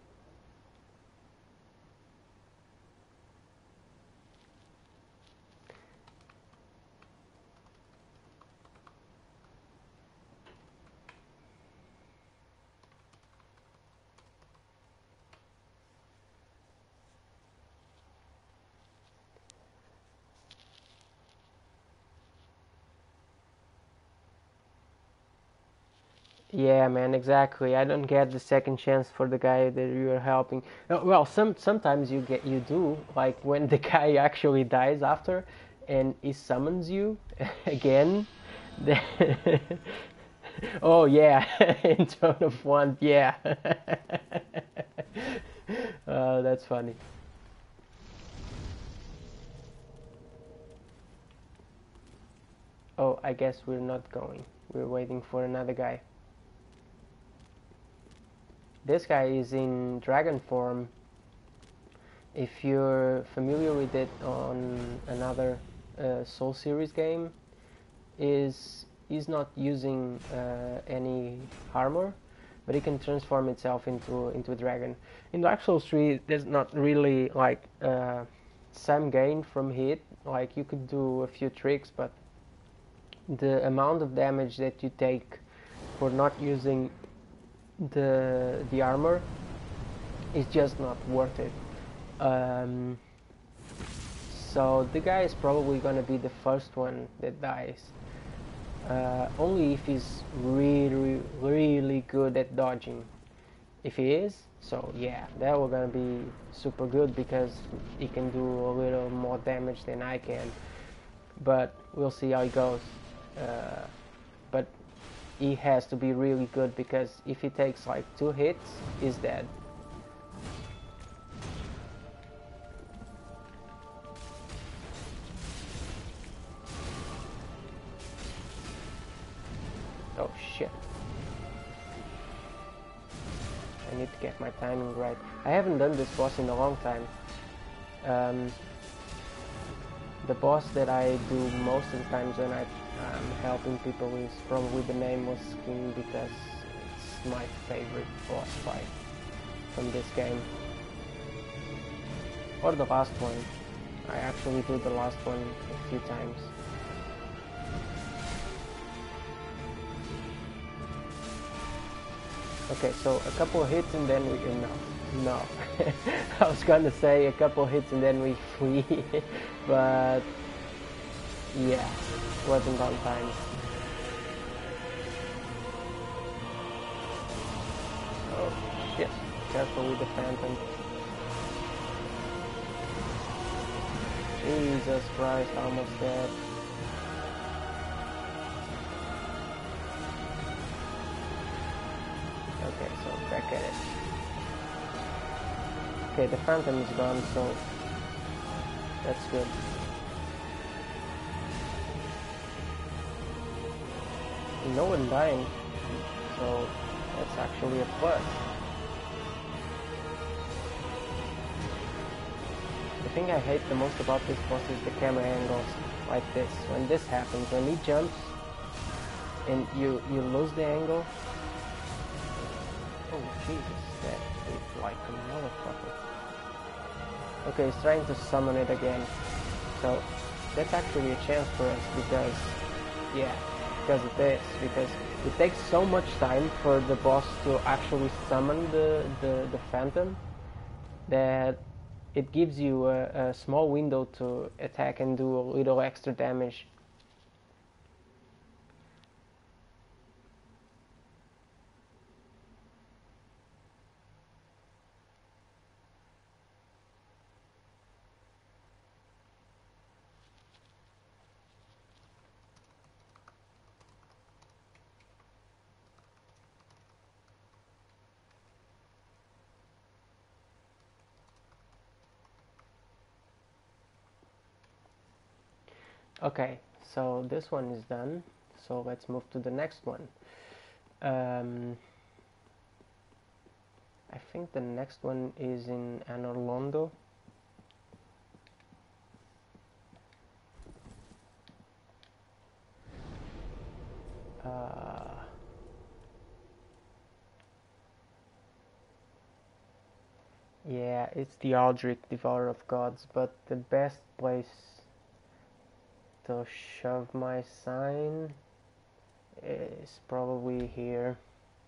Yeah, man, exactly. I don't get the second chance for the guy that you are helping. Uh, Well, some sometimes you get you do, like when the guy actually dies after, and he summons you again. Then oh yeah, in turn of one, yeah. uh, that's funny. Oh, I guess we're not going. We're waiting for another guy. This guy is in dragon form. If you're familiar with it on another uh, Soul series game, is is not using uh, any armor, but it can transform itself into into a dragon. In Dark Souls three, there's not really like uh, some gain from hit. Like you could do a few tricks, but the amount of damage that you take for not using the the armor is just not worth it. Um, so the guy is probably gonna be the first one that dies. Uh, only if he's really, really good at dodging. If he is, so yeah, that will gonna be super good because he can do a little more damage than I can. But we'll see how it goes. Uh, but he has to be really good because if he takes like two hits, he's dead. Oh shit. I need to get my timing right. I haven't done this boss in a long time. Um, the boss that I do most of the times when I'm helping people is probably the Nameless King because it's my favorite boss fight from this game. Or the last one. I actually do the last one a few times. Okay, so a couple of hits and then we... No. No. I was gonna say a couple of hits and then we flee. But... yeah, wasn't on time. Oh shit, careful with the phantom. Jesus Christ, almost dead. Okay, so back at it. Okay, the phantom is gone, so that's good. No one dying, so that's actually a plus. The thing I hate the most about this boss is the camera angles like this. When this happens, when he jumps and you you lose the angle. Oh Jesus, that is like a motherfucker. Okay, he's trying to summon it again. So that's actually a chance for us because, yeah, because of this. Because it takes so much time for the boss to actually summon the, the, the phantom that it gives you a, a small window to attack and do a little extra damage. Okay, so this one is done. So let's move to the next one. Um, I think the next one is in Anorlondo. Uh, yeah, it's the Aldrich, Devourer of Gods, but the best place to shove my sign is probably here.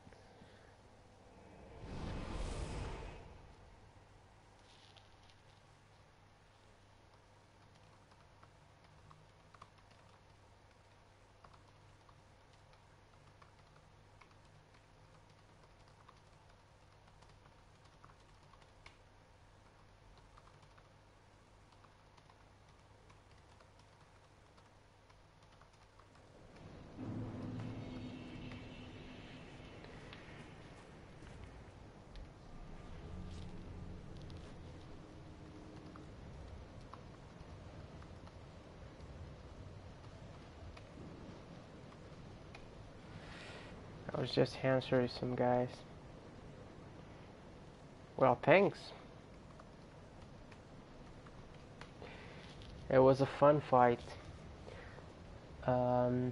I was just answering some guys. Well, thanks. It was a fun fight. Um,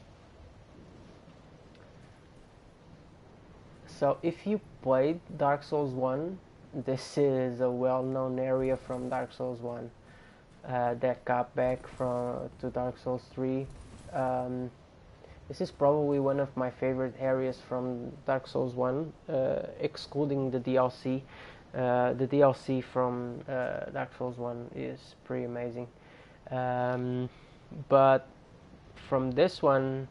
so if you played Dark Souls one, this is a well-known area from Dark Souls one uh, that got back from to Dark Souls three. Um, this is probably one of my favorite areas from Dark Souls one, uh, excluding the D L C. Uh, the D L C from uh, Dark Souls one is pretty amazing. Um, but from this one,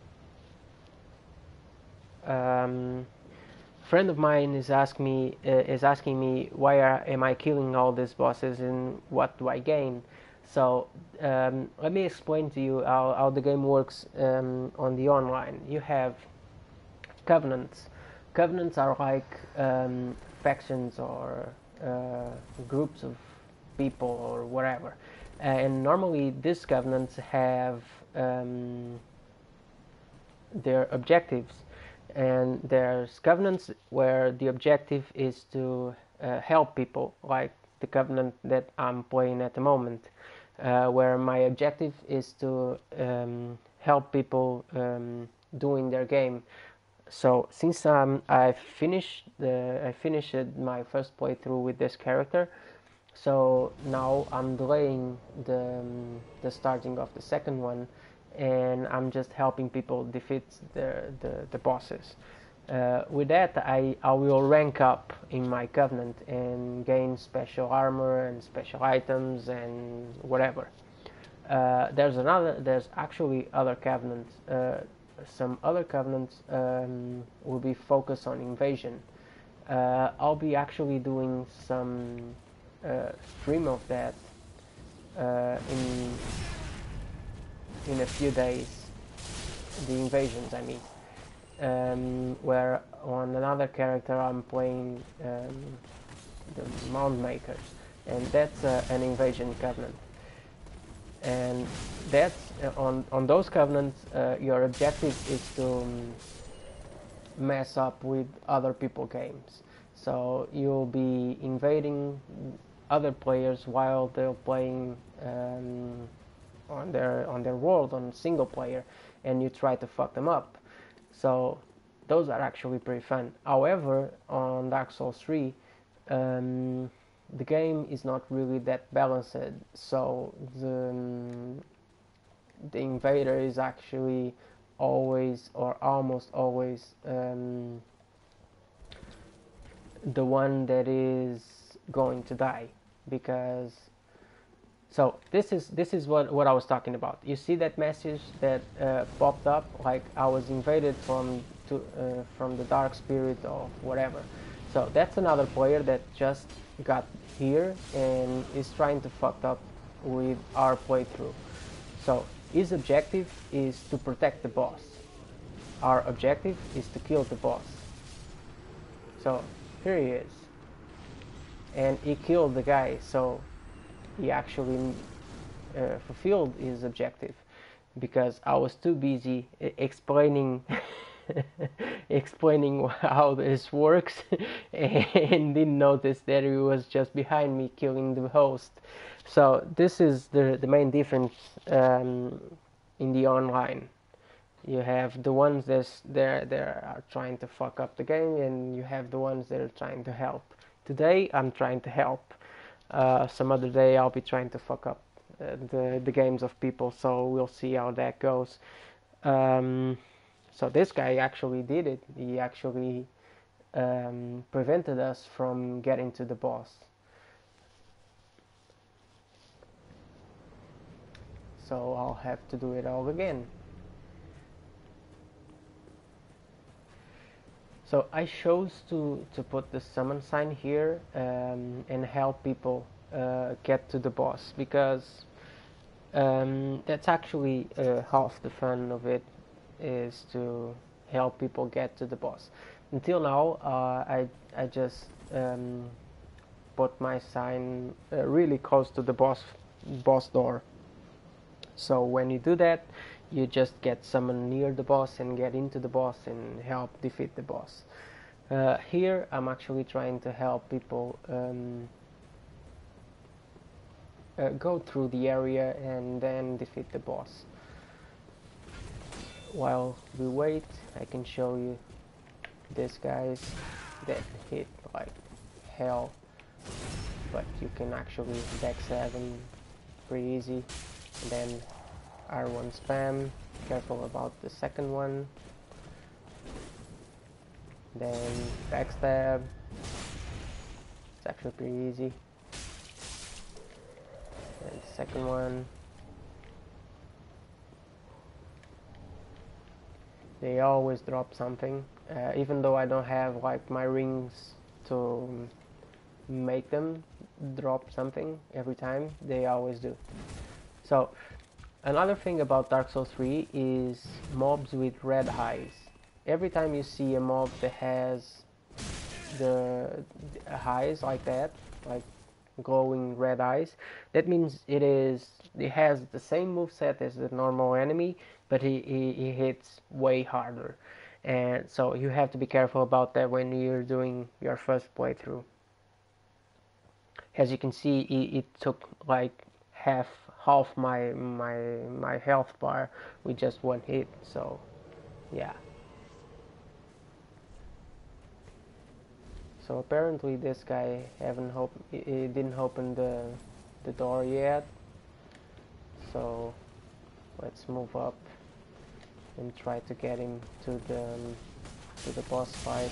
um, a friend of mine is ask me uh, is asking me why are, am I killing all these bosses and what do I gain? So um, let me explain to you how, how the game works um, on the online. You have covenants. Covenants are like um, factions or uh, groups of people or whatever. And normally these covenants have um, their objectives. And there's covenants where the objective is to uh, help people, like the covenant that I'm playing at the moment, uh, where my objective is to um, help people um, doing their game. So since um, I finished the I finished my first playthrough with this character, so now I'm delaying the um, the starting of the second one, and I'm just helping people defeat the the, the bosses. Uh, with that, I, I will rank up in my covenant and gain special armor and special items and whatever. Uh, there's another. There's actually other covenants. Uh, some other covenants um, will be focused on invasion. Uh, I'll be actually doing some uh, stream of that uh, in in a few days. The invasions, I mean, um, where on another character I'm playing um, the Mound Makers, and that's uh, an invasion covenant. And that's uh, on on those covenants. Uh, your objective is to um, mess up with other people games. So you'll be invading other players while they're playing um, on their on their world on single player, and you try to fuck them up. So those are actually pretty fun. However, on Dark Souls three, um, the game is not really that balanced, so the um, the invader is actually always or almost always um, the one that is going to die, because so this is this is what what I was talking about. You see that message that uh, popped up, like I was invaded from to uh, from the dark spirit or whatever. So that's another player that just got here and is trying to fuck up with our playthrough. So his objective is to protect the boss. Our objective is to kill the boss. So here he is, and he killed the guy. So he actually uh, fulfilled his objective, because I was too busy explaining explaining how this works and didn't notice that he was just behind me killing the host. So this is the, the main difference um, in the online. You have the ones that they're, they're are trying to fuck up the game, and you have the ones that are trying to help. Today I'm trying to help. Uh, some other day I'll be trying to fuck up uh, the, the games of people, so we'll see how that goes. Um, so this guy actually did it. He actually um, prevented us from getting to the boss. So I'll have to do it all again. So I chose to, to put the summon sign here um, and help people uh, get to the boss, because um, that's actually uh, half the fun of it, is to help people get to the boss. Until now, uh, I, I just um, put my sign uh, really close to the boss, boss door. So when you do that, you just get summoned near the boss and get into the boss and help defeat the boss. Uh, here I'm actually trying to help people um, uh, go through the area and then defeat the boss. While we wait, I can show you these guys that hit like hell, but you can actually backstab them pretty easy. And then R one spam, careful about the second one. Then backstab, it's actually pretty easy. And the second one. They always drop something, uh, even though I don't have like my rings to make them drop something every time, they always do. So another thing about Dark Souls three is mobs with red eyes. Every time you see a mob that has the, the eyes like that, like glowing red eyes, that means it is it has the same moveset as the normal enemy, but he, he, he hits way harder. And so you have to be careful about that when you're doing your first playthrough. As you can see, it, it took like half half my my my health bar with just one hit. So yeah. So apparently this guy haven't op he didn't open the the door yet. So let's move up and try to get him to the um, to the boss fight.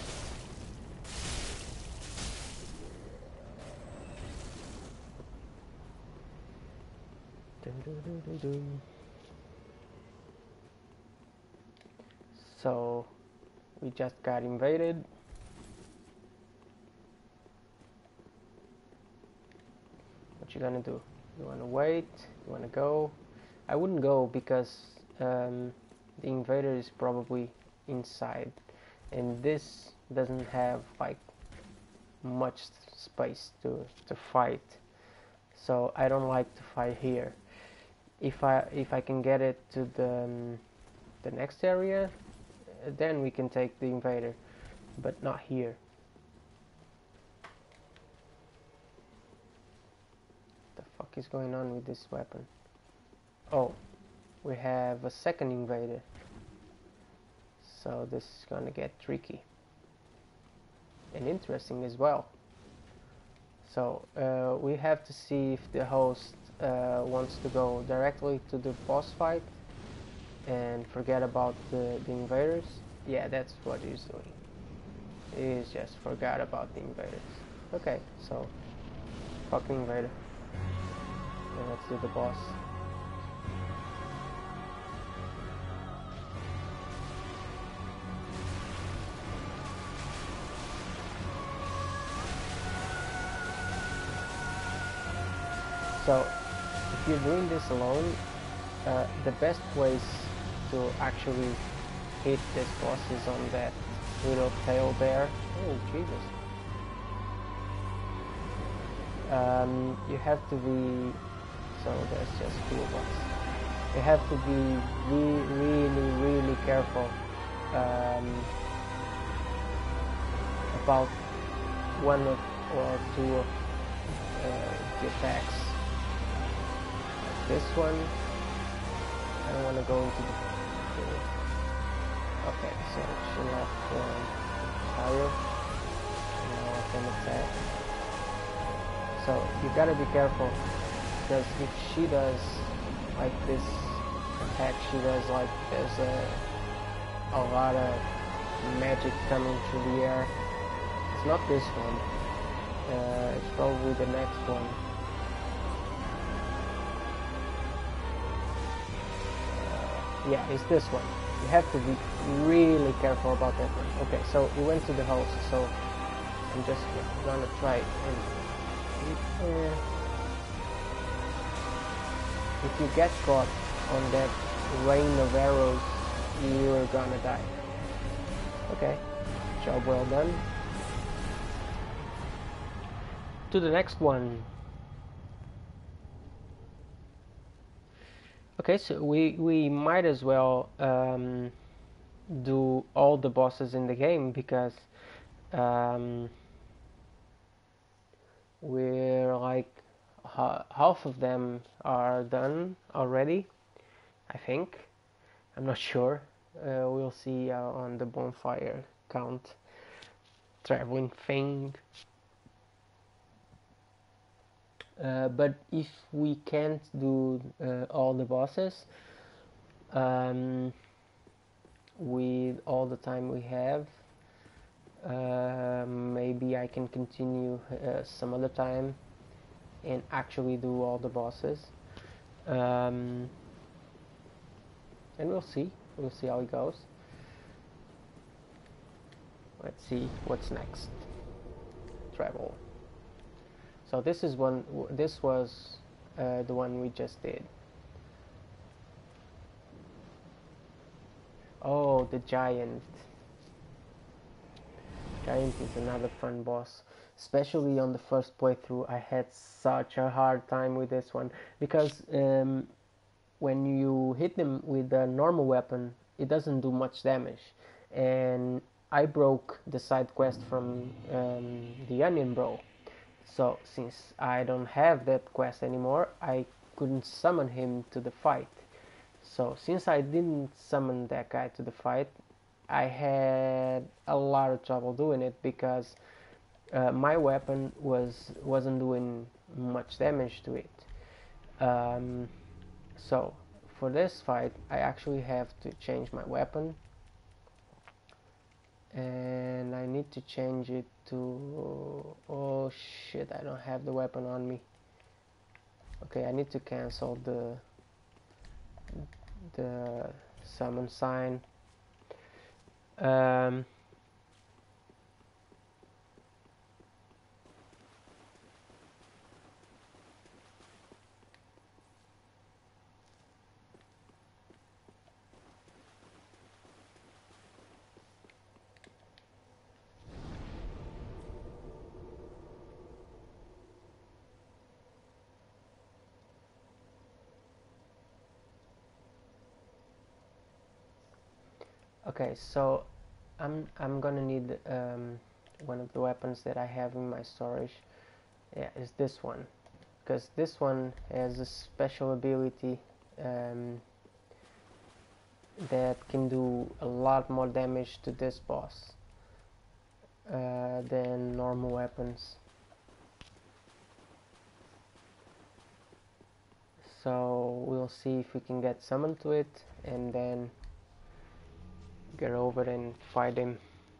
Dun, dun, dun, dun, dun. So we just got invaded. What you gonna do? You wanna wait? You wanna go? I wouldn't go because um, the invader is probably inside, and this doesn't have like much space to to fight. So I don't like to fight here. If I if I can get it to the um, the next area, then we can take the invader, but not here. What the fuck is going on with this weapon? Oh, we have a second invader, so this is gonna get tricky and interesting as well. So uh, we have to see if the host uh, wants to go directly to the boss fight and forget about the, the invaders. Yeah, that's what he's doing. He's just forgot about the invaders. Okay, so fuck the invader. And let's do the boss. So if you're doing this alone, uh, the best place to actually hit this boss is on that little tail there. Oh Jesus. Um, you have to be so there's just two of us. You have to be re really, really careful um, about one of, or two of uh, the attacks. Like this one. I don't want to go into the... the okay, so she left uh, fire. Now I can attack. So you gotta be careful, because if she does like this attack, she does like there's a, a lot of magic coming through the air. It's not this one. Uh, it's probably the next one. Uh, yeah, it's this one. You have to be really careful about that one. Okay, so we went to the house, so I'm just gonna try and uh, if you get caught on that rain of arrows, you're gonna die. Okay, job well done. To the next one. Okay, so we we might as well um, do all the bosses in the game, because um, we're like ha half of them are done already, I think. I'm not sure. Uh, we'll see uh, on the bonfire count traveling thing. Uh, but if we can't do uh, all the bosses um, with all the time we have, uh, maybe I can continue uh, some other time and actually do all the bosses, um, and we'll see we'll see how it goes. Let's see what's next. Travel. So this is one. This was uh, the one we just did. Oh, the giant. Giant is another fun boss. Especially on the first playthrough, I had such a hard time with this one, because um, when you hit them with a normal weapon, it doesn't do much damage. And I broke the side quest from um, the Onion Bro. So since I don't have that quest anymore, I couldn't summon him to the fight. So since I didn't summon that guy to the fight, I had a lot of trouble doing it, because uh, my weapon was wasn't doing much damage to it. Um, so for this fight, I actually have to change my weapon, and I need to change it to, oh shit, I don't have the weapon on me. Okay, I need to cancel the the summon sign. Um, okay, so I'm I'm gonna need um, one of the weapons that I have in my storage. Yeah, is this one, because this one has a special ability um, that can do a lot more damage to this boss uh, than normal weapons. So we'll see if we can get summoned to it, and then get over and fight him.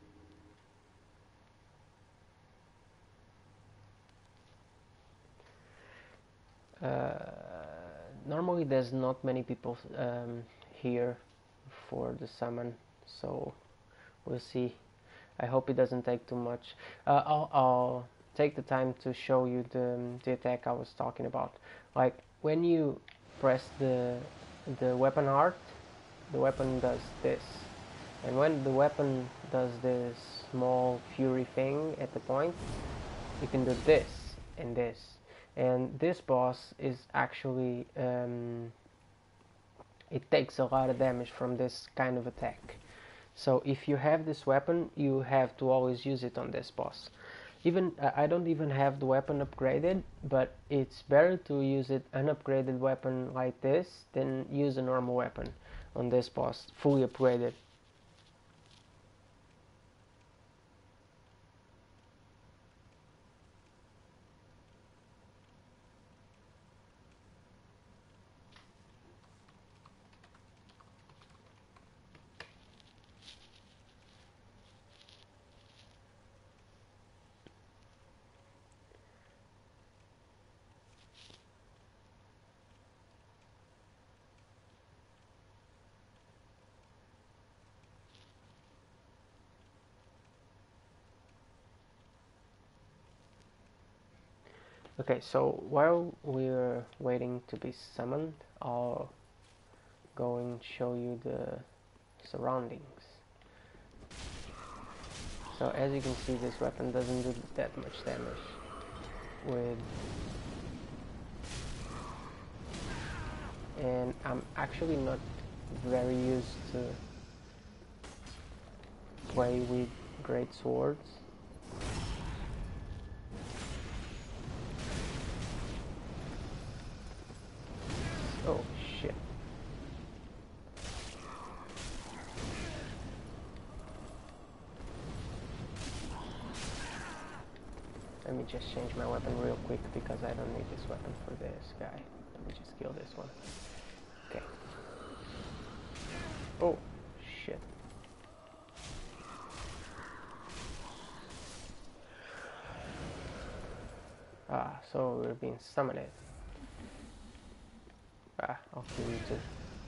Uh, normally there's not many people um, here for the summon, so we'll see. I hope it doesn't take too much. Uh, I'll, I'll take the time to show you the, the attack I was talking about. Like when you press the the weapon art, the weapon does this, and when the weapon does this small fury thing at the point, you can do this and this, And this boss is actually um, it takes a lot of damage from this kind of attack. So if you have this weapon, you have to always use it on this boss. Even I don't even have the weapon upgraded, but it's better to use it an upgraded weapon like this than use a normal weapon on this boss fully upgraded. Okay, so while we're waiting to be summoned, I'll go and show you the surroundings. So as you can see, this weapon doesn't do that much damage with, and I'm actually not very used to play with great swords. Oh shit. Let me just change my weapon real quick because I don't need this weapon for this guy. Let me just kill this one. Okay. Oh shit. Ah, so we're being summoned. Ah, I'll kill you too.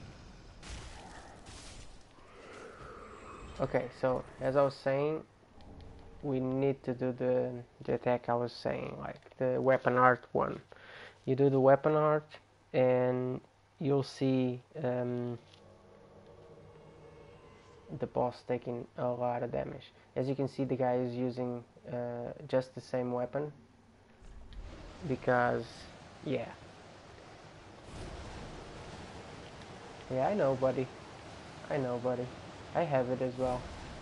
Okay, so as I was saying, we need to do the, the attack I was saying, like the weapon art one. You do the weapon art and you'll see um, the boss taking a lot of damage. As you can see, the guy is using uh, just the same weapon because, yeah. Yeah, I know, buddy. I know, buddy. I have it as well.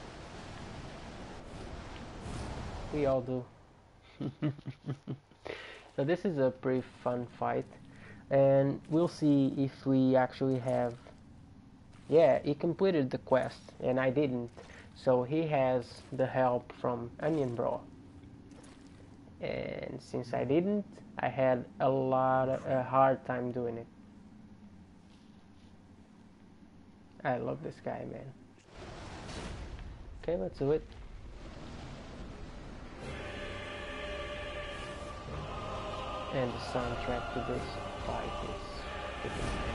We all do. So this is a pretty fun fight, and we'll see if we actually have. Yeah, he completed the quest, and I didn't. So he has the help from Onion Bro. And since I didn't, I had a lot of, a hard time doing it. I love this guy, man. Okay, let's do it. And the soundtrack to this fight is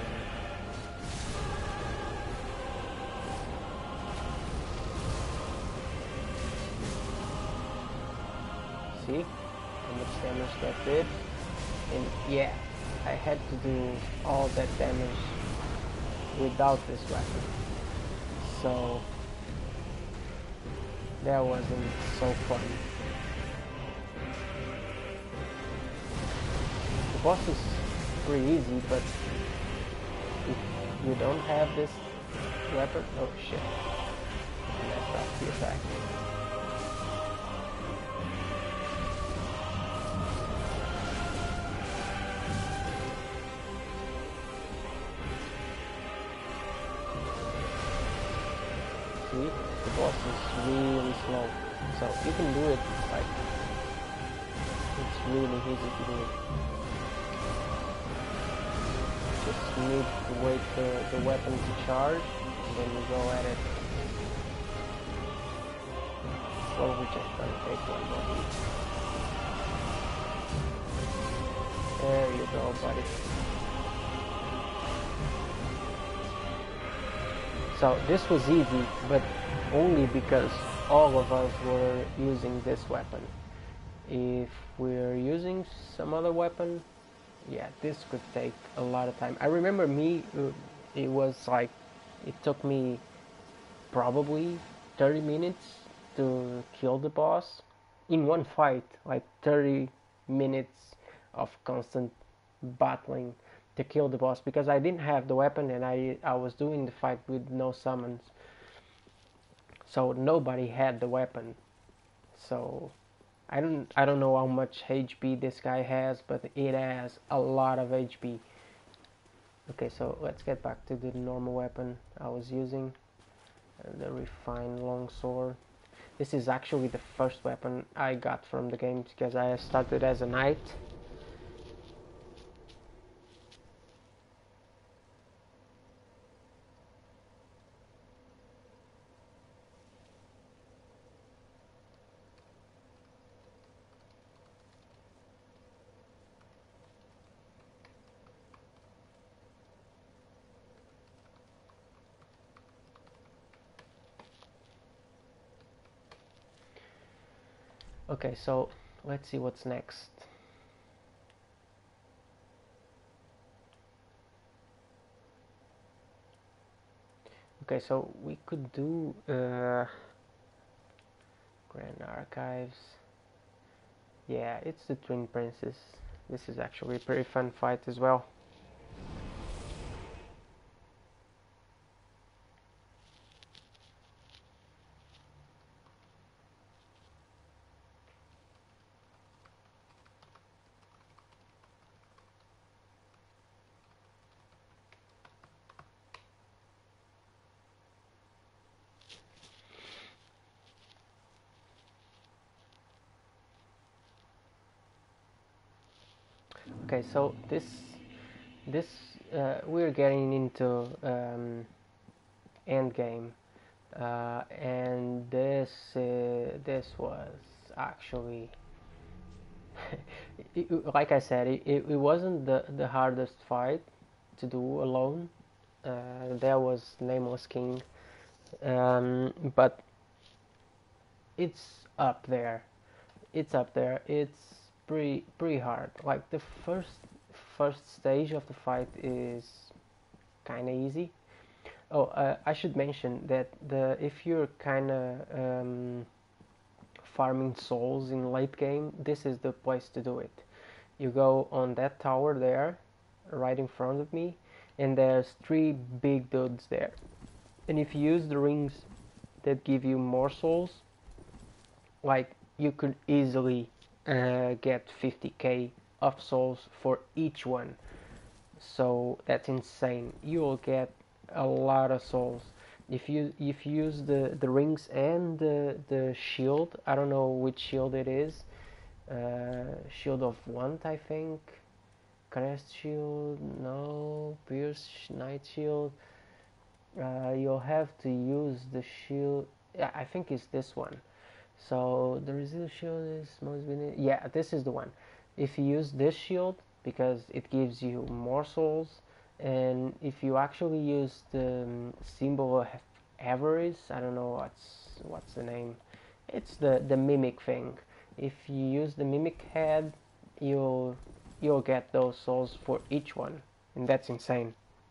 see how much damage that did, and yeah, I had to do all that damage without this weapon, so that wasn't so fun. The boss is pretty easy, but if you don't have this weapon, oh shit, I messed up the attack. See, the boss is really slow, so you can do it, like, it's really easy to do it. Just need to wait for the weapon to charge, and then you go at it. So we're just gonna take one more hit. There you go, buddy. So this was easy, but only because all of us were using this weapon. If we're using some other weapon, yeah, this could take a lot of time. I remember me, it was like, it took me probably thirty minutes to kill the boss in one fight, like thirty minutes of constant battling to kill the boss, because I didn't have the weapon and I, I was doing the fight with no summons. So nobody had the weapon. So I don't I don't know how much H P this guy has, but it has a lot of H P. Okay, so let's get back to the normal weapon I was using, uh, the refined longsword. This is actually the first weapon I got from the game because I started as a knight. Okay, so let's see what's next. Okay, so we could do uh, Grand Archives. Yeah, it's the Twin Princes. This is actually a pretty fun fight as well. Okay, so this this uh, we're getting into um, end game, uh, and this uh, this was actually it, like I said, it, it, it wasn't the the hardest fight to do alone. Uh, there was Nameless King, um, but it's up there. It's up there. It's pretty pretty hard. Like the first first stage of the fight is kind of easy. Oh, uh, I should mention that the if you're kind of um, farming souls in late game, this is the place to do it. You go on that tower there, right in front of me, and there's three big dudes there. And if you use the rings that give you more souls, like you could easily uh, get fifty k of souls for each one. So that's insane. You will get a lot of souls if you if you use the the rings and the the shield. I don't know which shield it is. Uh, shield of want, I think. Crest shield, no. Pierce knight shield. Uh, you'll have to use the shield. Yeah, I think it's this one. So the resist shield is most beneath. Yeah, this is the one. If you use this shield, because it gives you more souls, and if you actually use the um, symbol of avarice, I don't know what's what's the name. It's the the mimic thing. If you use the mimic head, you'll you'll get those souls for each one, and that's insane.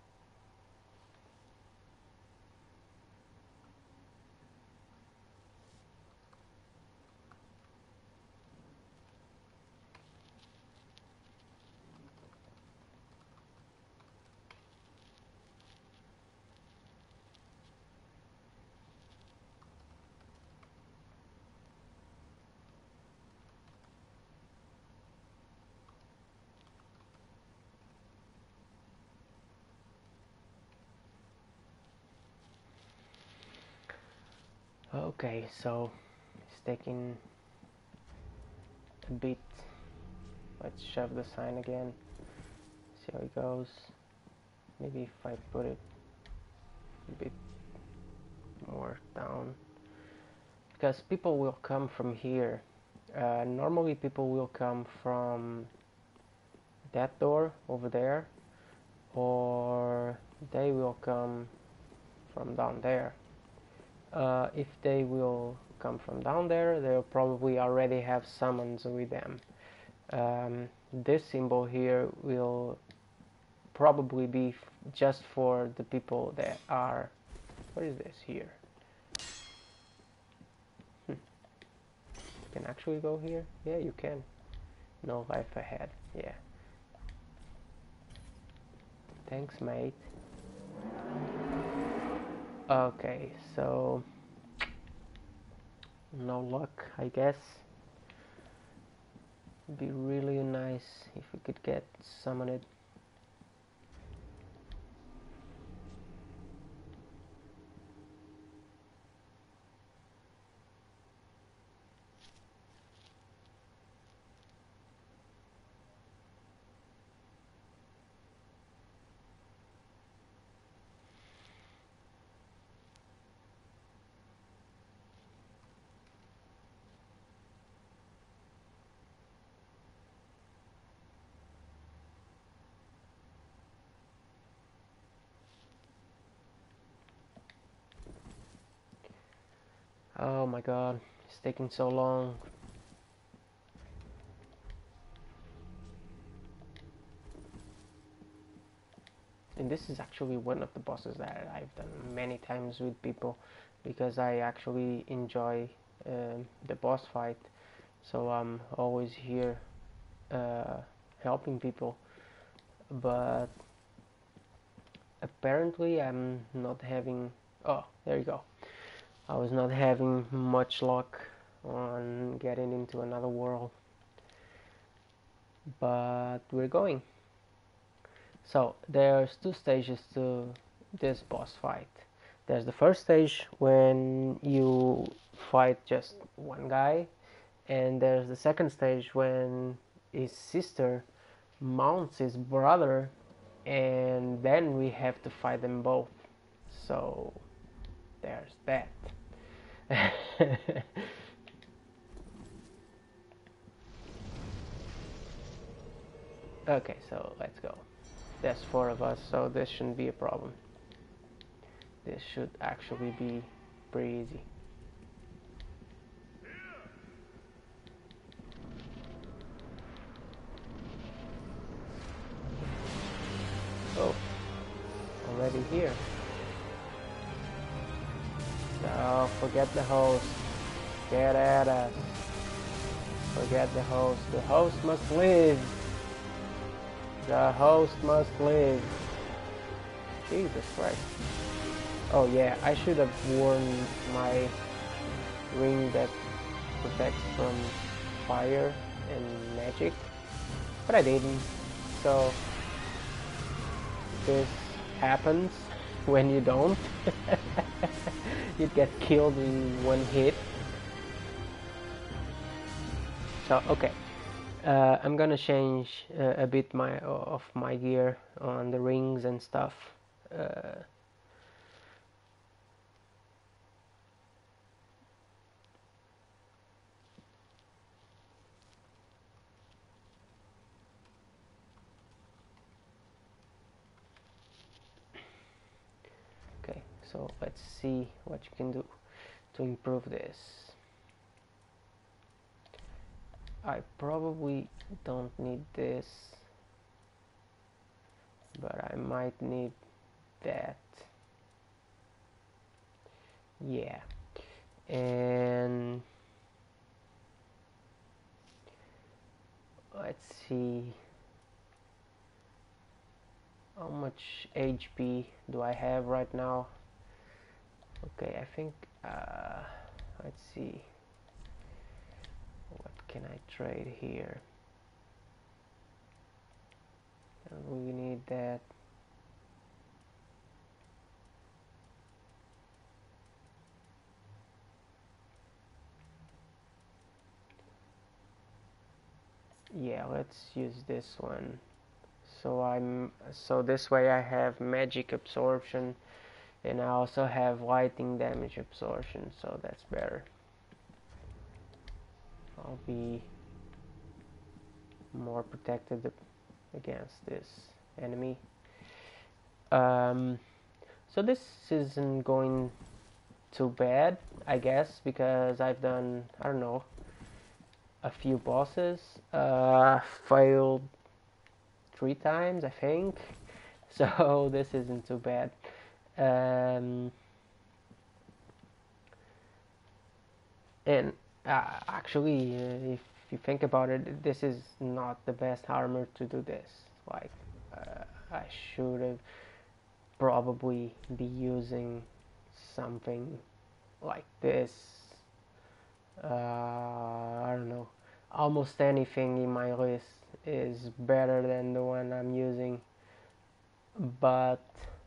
Okay, so it's taking a bit. Let's shove the sign again. See how it goes. Maybe if I put it a bit more down, because people will come from here. Uh, normally people will come from that door over there, or they will come from down there. Uh, if they will come from down there, they'll probably already have summons with them. Um, this symbol here will probably be f just for the people that are. What is this here? Hmm. You can actually go here? Yeah, you can. No life ahead. Yeah. Thanks, mate. Okay, so no luck, I guess. It'd be really nice if we could get summoned. Oh my god, it's taking so long. And this is actually one of the bosses that I've done many times with people because I actually enjoy um, the boss fight. So I'm always here uh, helping people. But apparently I'm not having... Oh, there you go. I was not having much luck on getting into another world. But we're going. So there's two stages to this boss fight. There's the first stage when you fight just one guy, and there's the second stage when his sister mounts his brother, and then we have to fight them both. So there's that. Okay, so let's go. There's four of us, so this shouldn't be a problem. This should actually be pretty easy. Oh, already here. So forget the host. Get at us. Forget the host. The host must live. The host must live. Jesus Christ. Oh yeah, I should have worn my ring that protects from fire and magic, but I didn't. So this happens when you don't. You get killed in one hit. So okay, uh, I'm gonna change uh, a bit my of my gear on the rings and stuff. Uh, okay, so let's see what you can do to improve this. I probably don't need this, but I might need that. Yeah, and let's see, how much H P do I have right now? Okay, I think uh, let's see, what can I trade here? We need that. Yeah, let's use this one. So I'm so this way I have magic absorption, and I also have lightning damage absorption, so that's better. I'll be more protected against this enemy. Um, so this isn't going too bad, I guess, because I've done, I don't know, a few bosses. Uh, failed three times, I think. So this isn't too bad. Um, and Uh, actually, uh, if you think about it, this is not the best armor to do this. Like, uh, I should have probably be using something like this. Uh, I don't know. Almost anything in my list is better than the one I'm using, but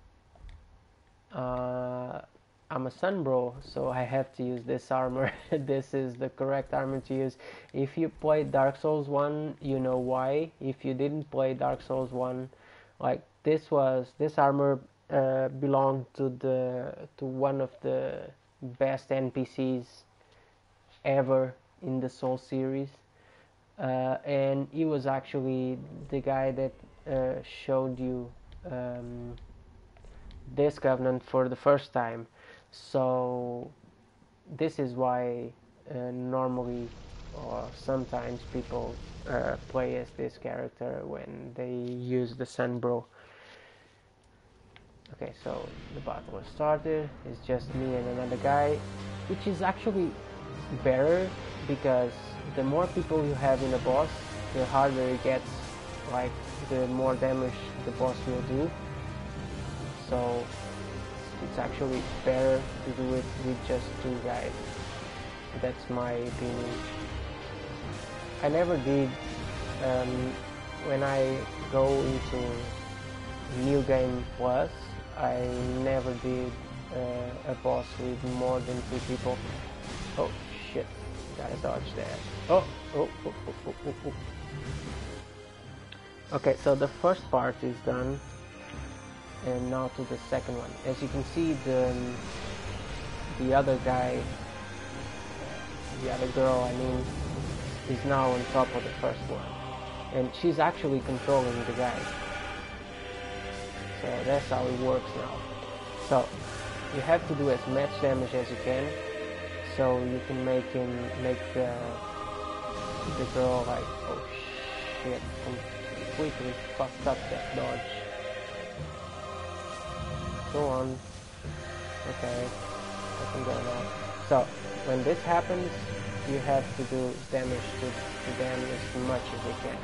uh, I'm a Sunbro, so I have to use this armor. This is the correct armor to use. If you played Dark Souls one, you know why. If you didn't play Dark Souls one, like this was this armor uh, belonged to the to one of the best N P Cs ever in the Soul series, uh, and he was actually the guy that uh, showed you um, this covenant for the first time. So this is why uh, normally or sometimes people uh, play as this character when they use the Sunbro. Okay, so the battle has started. It's just me and another guy, which is actually better because the more people you have in a boss, the harder it gets, like the more damage the boss will do. So it's actually better to do it with just two guys. That's my opinion. I never did, um, when I go into New Game Plus, I never did uh, a boss with more than two people. Oh shit, gotta dodge that. Oh, oh, oh, oh, oh, oh, oh. Okay, so the first part is done, and now to the second one. As you can see, the the other guy, the other girl, I mean, is now on top of the first one, and she's actually controlling the guy. So that's how it works now. So you have to do as much damage as you can, so you can make him make the the girl like, oh shit, completely fucked up that dodge. Go on. Okay, I can go now. So when this happens, you have to do damage to, to them as much as you can.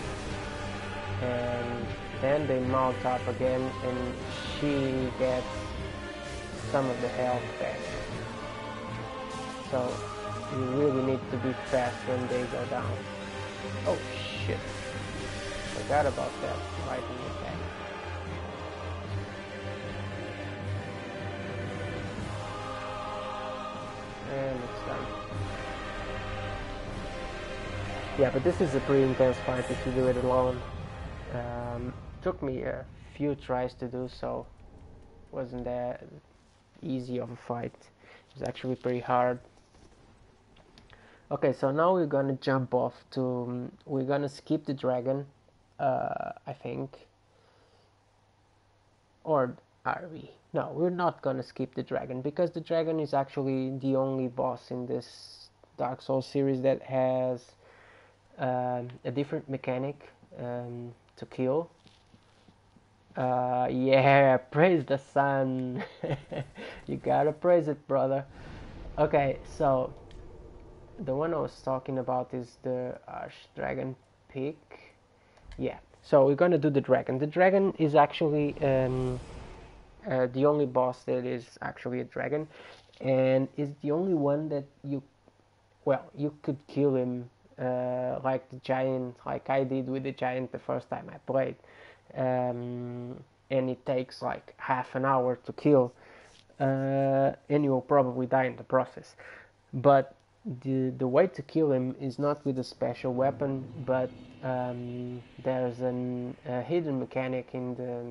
And then they mount up again and she gets some of the health back. So you really need to be fast when they go down. Oh shit. Forgot about that lightning attack. And it's done. Yeah, but this is a pretty intense fight if you do it alone. Um, took me a few tries to do so. Wasn't that easy of a fight. It was actually pretty hard. Okay, so now we're gonna jump off to... Um, we're gonna skip the dragon, uh, I think. Or are we? No, we're not gonna skip the dragon, because the dragon is actually the only boss in this Dark Souls series that has um, a different mechanic um, to kill. Uh, yeah, praise the sun. You gotta praise it, brother. Okay, so the one I was talking about is the Arch Dragon Peak. Yeah, so we're gonna do the dragon. The dragon is actually um, uh, the only boss that is actually a dragon, and is the only one that you, well, you could kill him uh, like the giant, like I did with the giant the first time I played. Um, and it takes like half an hour to kill, uh, and you will probably die in the process. But the the way to kill him is not with a special weapon, but um, there's an, a hidden mechanic in the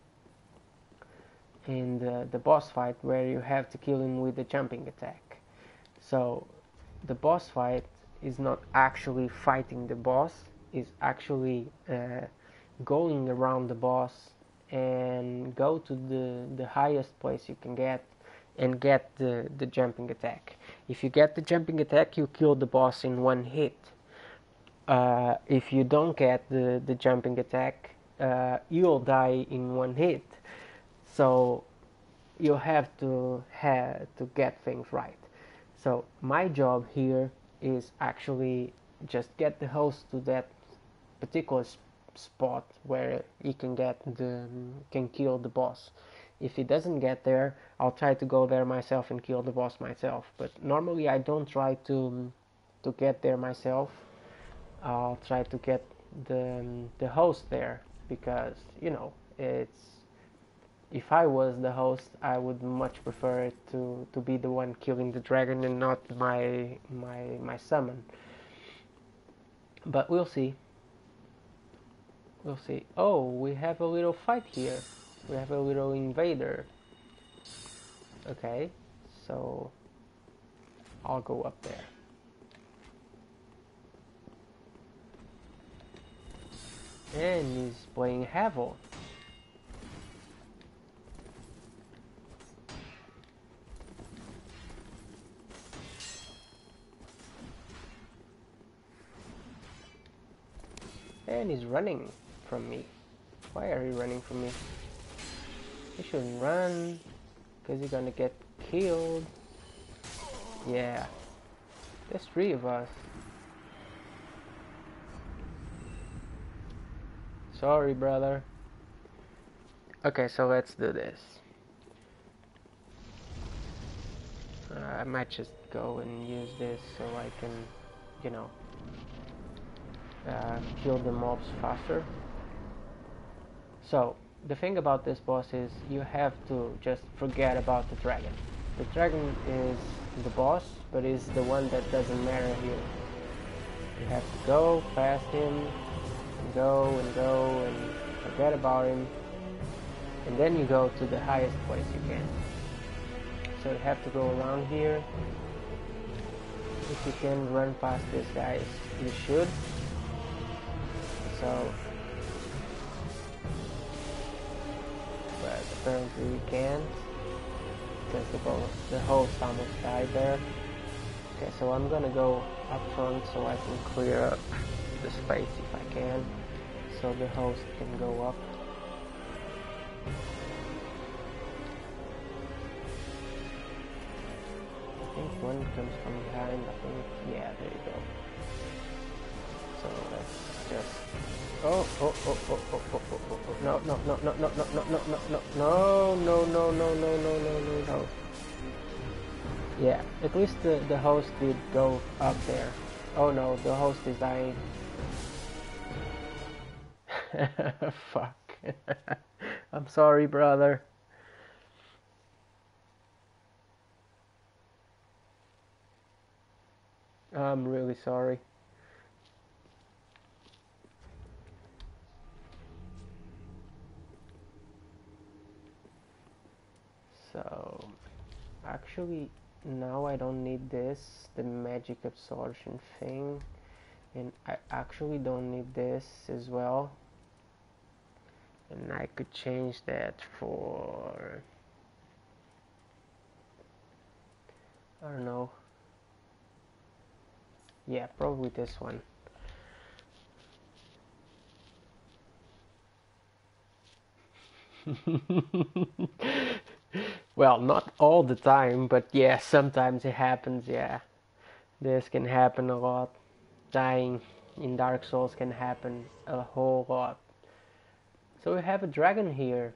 in the, the boss fight where you have to kill him with a jumping attack. So the boss fight is not actually fighting the boss, is actually uh, going around the boss and go to the, the highest place you can get and get the, the jumping attack. If you get the jumping attack, you kill the boss in one hit. Uh, if you don't get the, the jumping attack, uh, you'll die in one hit. So you have to have to get things right. So my job here is actually just get the host to that particular spot where he can get the can kill the boss. If he doesn't get there, I'll try to go there myself and kill the boss myself. But normally I don't try to to get there myself. I'll try to get the the host there, because you know, it's if I was the host, I would much prefer it to to be the one killing the dragon and not my my my summon. But we'll see. We'll see. Oh, we have a little fight here. We have a little invader. Okay, so I'll go up there. And he's playing Havoc. And he's running from me. Why are you running from me? You shouldn't run, because you're gonna get killed. Yeah, there's three of us. Sorry, brother. Okay, so let's do this. Uh, I might just go and use this so I can, you know, uh, kill the mobs faster. So, the thing about this boss is you have to just forget about the dragon. The dragon is the boss, but is the one that doesn't matter here. You have to go past him, and go and go and forget about him, and then you go to the highest place you can. So you have to go around here. If you can run past these guys, you should. So, but apparently we can't, because the, the host almost died there. Okay, so I'm gonna go up front so I can clear up the space if I can, so the host can go up. I think one comes from behind, I think, yeah, there you go. So let's just, oh, oh, oh, oh, oh, oh, oh, oh, oh, no, no, no, no, no, no, no, no, no, no, no, no, no, no, no, no, no, no. Yeah, at least the, the host did go up there. Oh no, the host is dying. Fuck. I'm sorry, brother. I'm really sorry. So, actually, now I don't need this, the magic absorption thing, and I actually don't need this as well. And I could change that for, I don't know, yeah, probably this one. Well, not all the time, but yeah, sometimes it happens, yeah. This can happen a lot. Dying in Dark Souls can happen a whole lot. So we have a dragon here.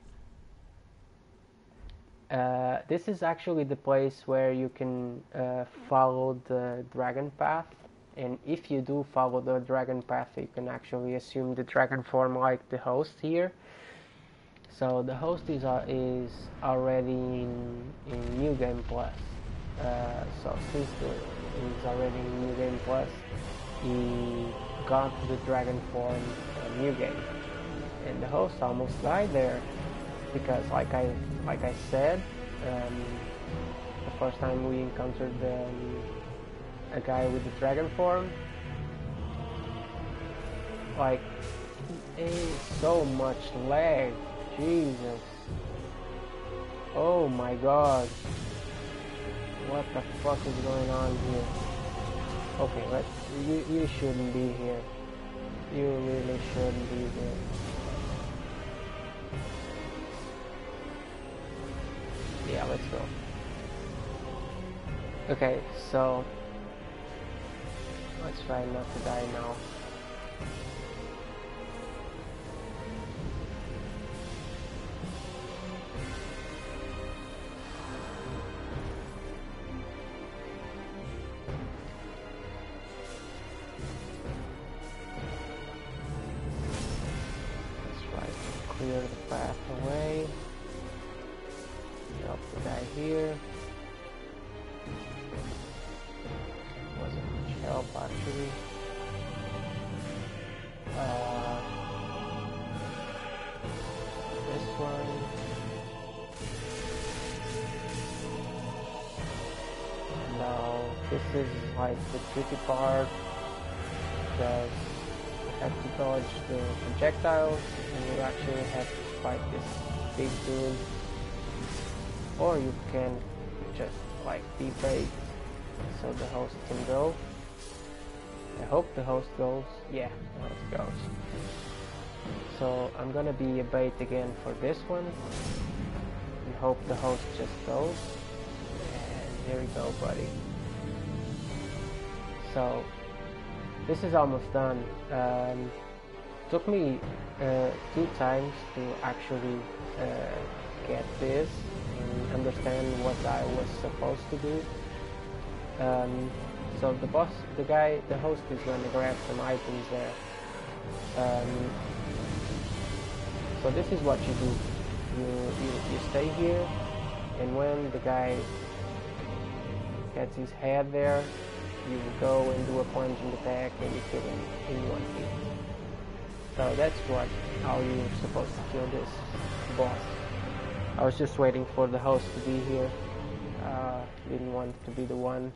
Uh, this is actually the place where you can uh, follow the dragon path. And if you do follow the dragon path, you can actually assume the dragon form like the host here. So the host is, uh, is already in, in New Game Plus. Uh, so since the, he's already in New Game Plus, he got the dragon form uh, New Game. And the host almost died there, because like I like I said, um, the first time we encountered um, a guy with the dragon form, like, it's so much lag. Jesus. Oh my god. What the fuck is going on here? Okay, let's, you, you shouldn't be here. You really shouldn't be here. Yeah, let's go. Okay, so Let's try not to die now. Clear the path away. Drop the guy here. Wasn't much help actually. Uh, this one. Now this is like the tricky part because have to dodge the projectiles and you actually have to fight this big dude, or you can just like be bait so the host can go. I hope the host goes. Yeah, the host goes. So I'm gonna be a bait again for this one and hope the host just goes. And here we go, buddy. So this is almost done. Um, took me uh, two times to actually uh, get this and understand what I was supposed to do. Um, so the boss, the guy, the host is going to grab some items there. Um, so this is what you do. You, you, you stay here, and when the guy gets his head there, you go and do a plunging attack and you kill him in one hit. So that's what how you're supposed to kill this boss. I was just waiting for the host to be here. Uh, didn't want to be the one.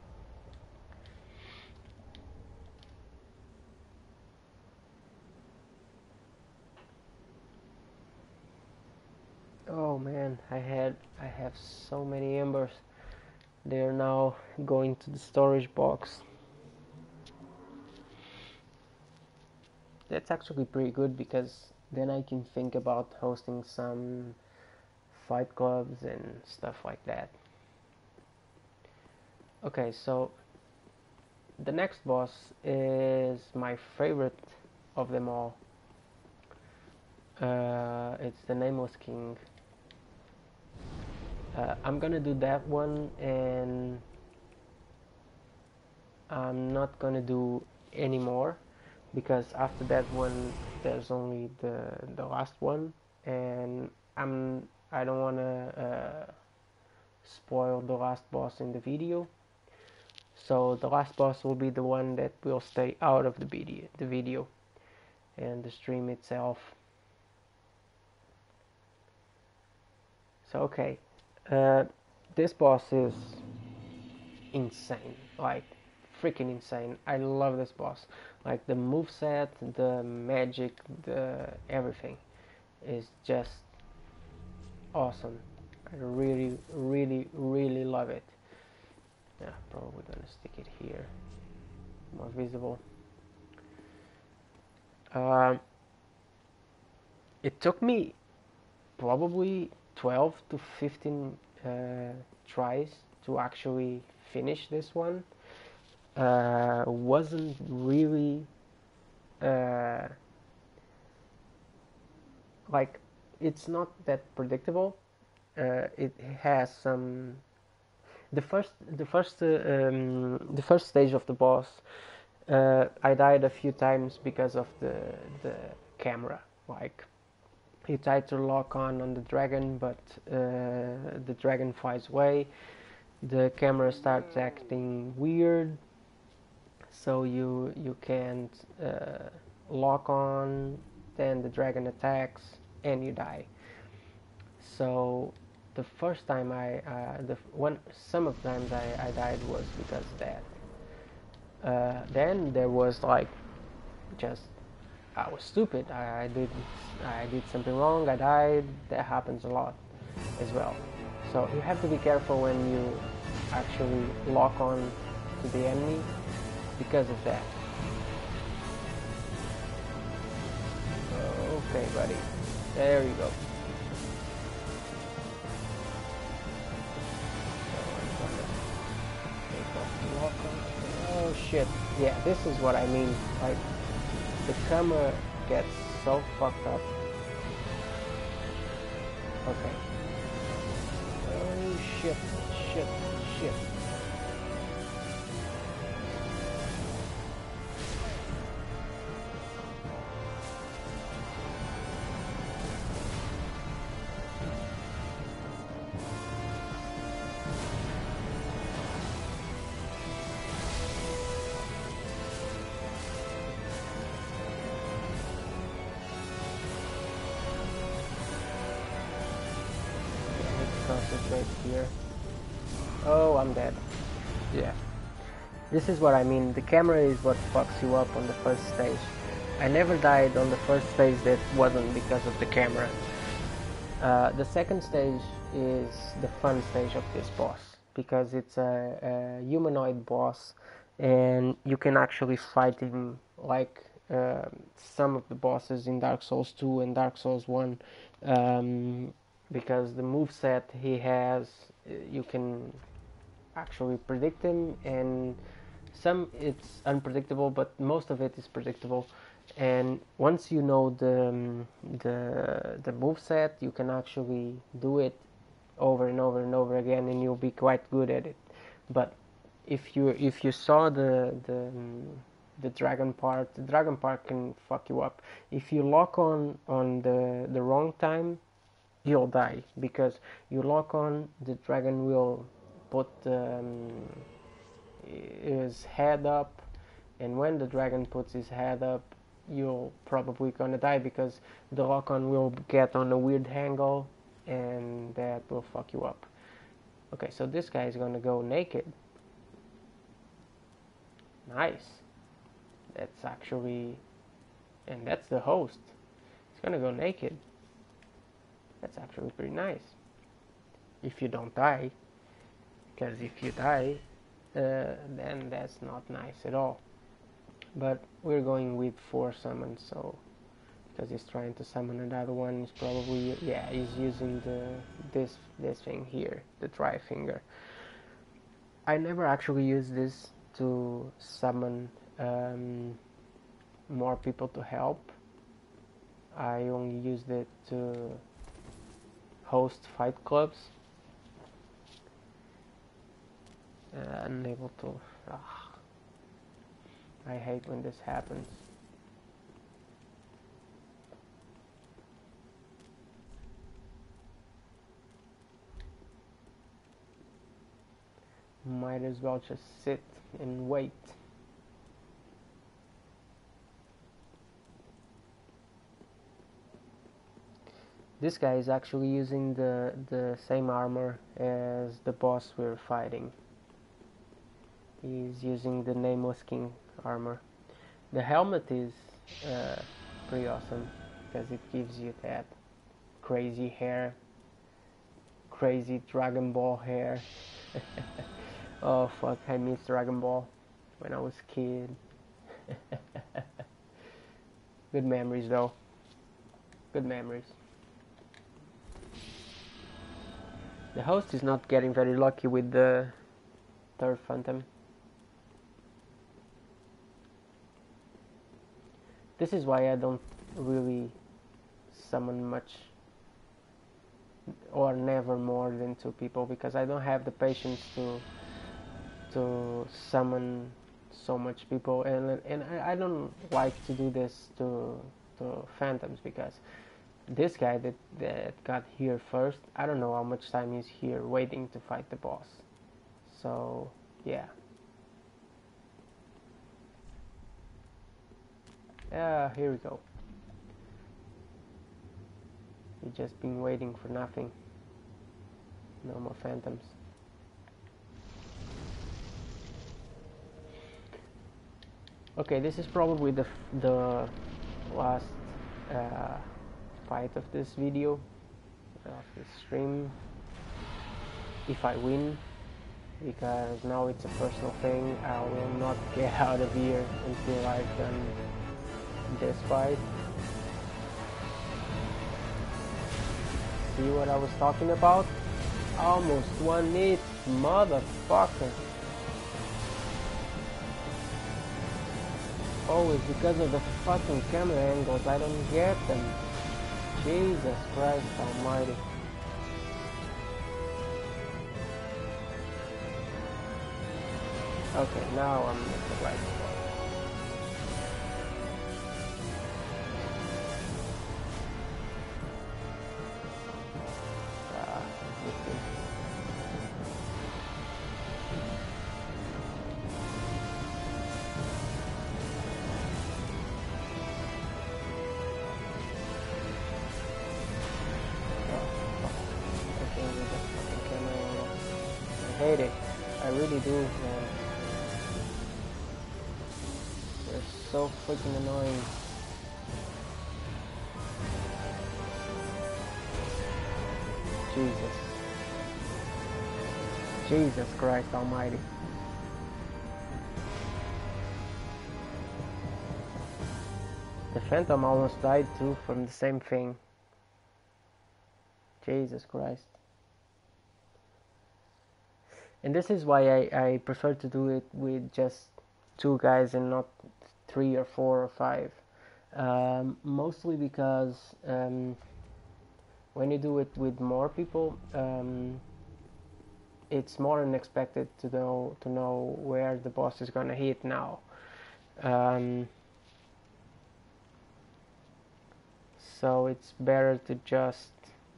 Oh man, I had I have so many embers. They're now going to the storage box. That's actually pretty good because then I can think about hosting some fight clubs and stuff like that. Okay, so the next boss is my favorite of them all. Uh, it's the Nameless King. Uh, I'm gonna do that one, and I'm not gonna do any more because after that one there's only the the last one, and I'm I don't wanna uh, spoil the last boss in the video. So the last boss will be the one that will stay out of the video, the video, and the stream itself. So okay. Uh, this boss is insane, like freaking insane. I love this boss. Like the moveset, the magic, the everything is just awesome. I really, really, really love it. Yeah, probably gonna stick it here, more visible. Um, it took me probably twelve to fifteen uh, tries to actually finish this one. Uh, wasn't really uh, like it's not that predictable. Uh, it has some the first the first uh, um, the first stage of the boss. Uh, I died a few times because of the the camera, like. You try to lock on on the dragon, but uh, the dragon flies away. The camera starts acting weird, so you you can't uh, lock on. Then the dragon attacks, and you die. So the first time I uh, the one some of the times I, I died was because of that. Uh, then there was like just. I was stupid. I, I did I did something wrong. I died. That happens a lot as well. So you have to be careful when you actually lock on to the enemy because of that. Okay, buddy. There you go. So I'm gonna take off the lock on. Oh shit. yeah, this is what I mean. Like, the camera gets so fucked up. Okay. Oh shit, shit, shit. Concentrate here. Oh, I'm dead. Yeah. This is what I mean. The camera is what fucks you up on the first stage. I never died on the first stage that wasn't because of the camera. Uh, the second stage is the fun stage of this boss because it's a, a humanoid boss and you can actually fight him like uh, some of the bosses in Dark Souls two and Dark Souls one. Um, because the moveset he has, you can actually predict him, and some it's unpredictable, but most of it is predictable. And once you know the um, the the moveset, you can actually do it over and over and over again, and you'll be quite good at it. But if you if you saw the the um, the dragon part, the dragon part can fuck you up. If you lock on on the the wrong time, you'll die, because you lock on, the dragon will put um, his head up, and when the dragon puts his head up, you're probably gonna die because the lock on will get on a weird angle and that will fuck you up. Okay, so this guy is gonna go naked. Nice. That's actually, and that's the host. He's gonna go naked. That's actually pretty nice. If you don't die, because if you die, uh, then that's not nice at all. But we're going with four summons, so because he's trying to summon another one, he's probably, yeah, he's using the this this thing here, the dry finger. I never actually use this to summon um, more people to help. I only used it to host fight clubs. Uh, unable to. Ugh. I hate when this happens. Might as well just sit and wait. This guy is actually using the, the same armor as the boss we're fighting. He's using the Nameless King armor. The helmet is uh, pretty awesome because it gives you that crazy hair, crazy Dragon Ball hair. Oh fuck, I miss Dragon Ball when I was a kid. Good memories though. Good memories. The host is not getting very lucky with the third phantom. This is why I don't really summon much or never more than two people, because I don't have the patience to to summon so much people, and and I, I don't like to do this to to phantoms, because this guy that, that got here first, I don't know how much time he's here waiting to fight the boss. So yeah. Yeah, here we go. He's just been waiting for nothing. No more phantoms. Okay, this is probably the the last uh, fight of this video, of this stream, if I win, because now it's a personal thing. I will not get out of here until I've done this fight. See what I was talking about? Almost one hit, motherfucker. Always because of the fucking camera angles, I don't get them. Jesus Christ almighty. Okay, now I'm at the right spot. Ah, I hate it. I really do, man. They're so freaking annoying. Jesus. Jesus Christ almighty. The Phantom almost died too from the same thing. Jesus Christ. And this is why I, I prefer to do it with just two guys and not three or four or five. Um, mostly because um, when you do it with more people, um, it's more unexpected to know to know where the boss is gonna hit now. Um, so it's better to just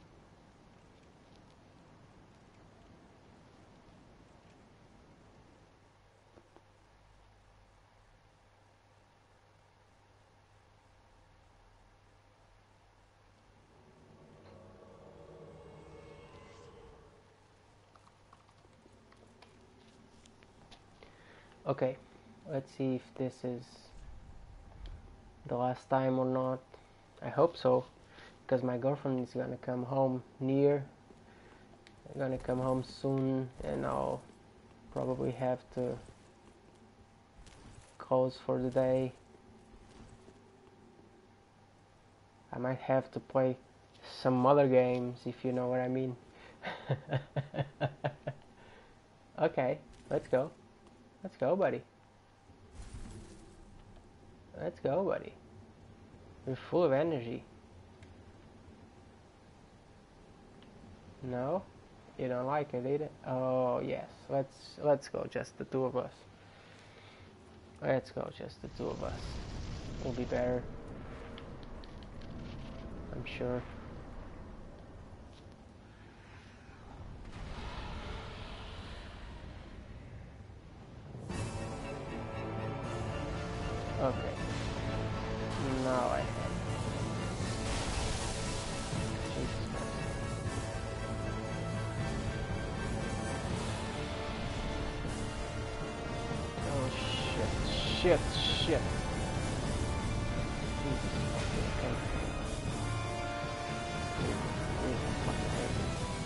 okay, let's see if this is the last time or not. I hope so, because my girlfriend is gonna come home near. I'm gonna come home soon, and I'll probably have to close for the day. I might have to play some other games, if you know what I mean. Okay, let's go. Let's go, buddy. Let's go, buddy. You're full of energy. No? You don't like it, either? Oh, yes. Let's let's go, just the two of us. Let's go, just the two of us. Will be better. I'm sure. Okay. Now I have. Jesus Christ. Oh shit, shit, shit. Jesus fucking Christ. Jesus fucking Christ.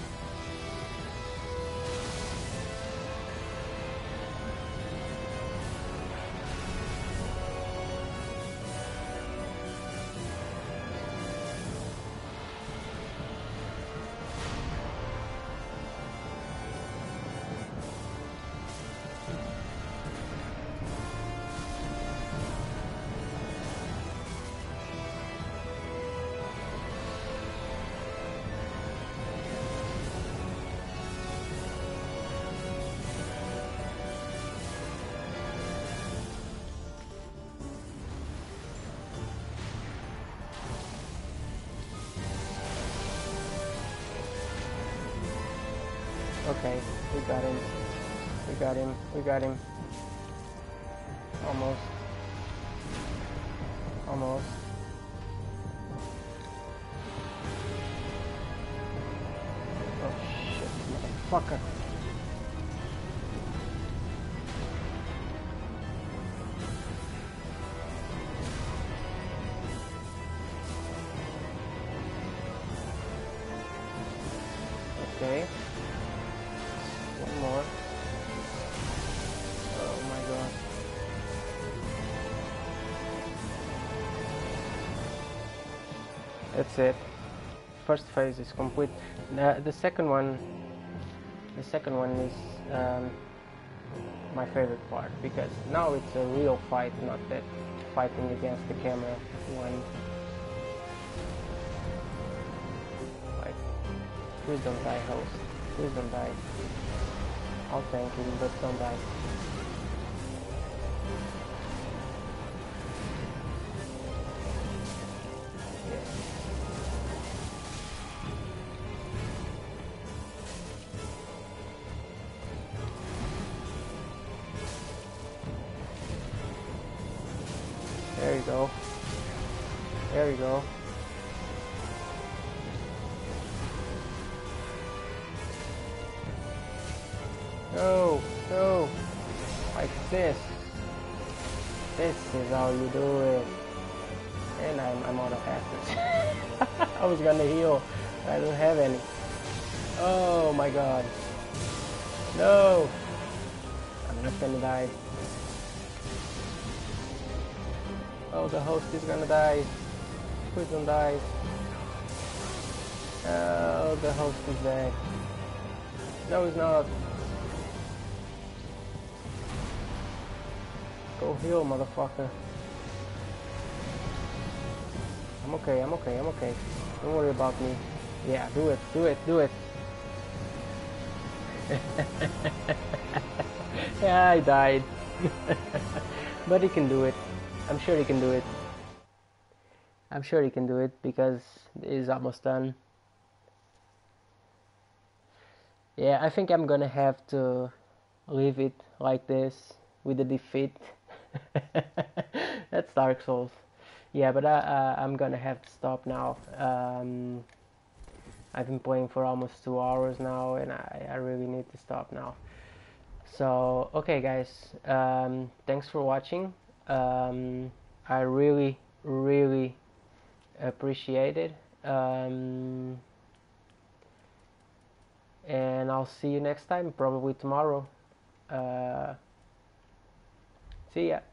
Okay, we got him. We got him. We got him. Almost. Almost. Oh shit, motherfucker. Okay. One more. Oh my god. That's it. First phase is complete. Uh, the second one, the second one is um, my favorite part, because now it's a real fight, not that fighting against the camera one. Like, please don't die, host. Please don't die. I'll thank you, but don't die. There you go. There you go. No, no. Like this. This is how you do it. And I'm, I'm out of assets. I was gonna heal. I don't have any. Oh my god. No. I'm just gonna die. Oh, the host is gonna die. Please don't die. Oh, the host is dead. No, he's not. Go heal, motherfucker. I'm okay, I'm okay, I'm okay. Don't worry about me. Yeah, do it, do it, do it. Yeah, I died. But he can do it. I'm sure he can do it. I'm sure he can do it because he's almost done. Yeah, I think I'm gonna have to leave it like this with the defeat. That's Dark Souls. Yeah, but I, uh, I'm gonna have to stop now. Um, I've been playing for almost two hours now, and I, I really need to stop now. So, okay, guys. Um, thanks for watching. Um, I really, really appreciate it. Um, and I'll see you next time, probably tomorrow. Uh, see ya.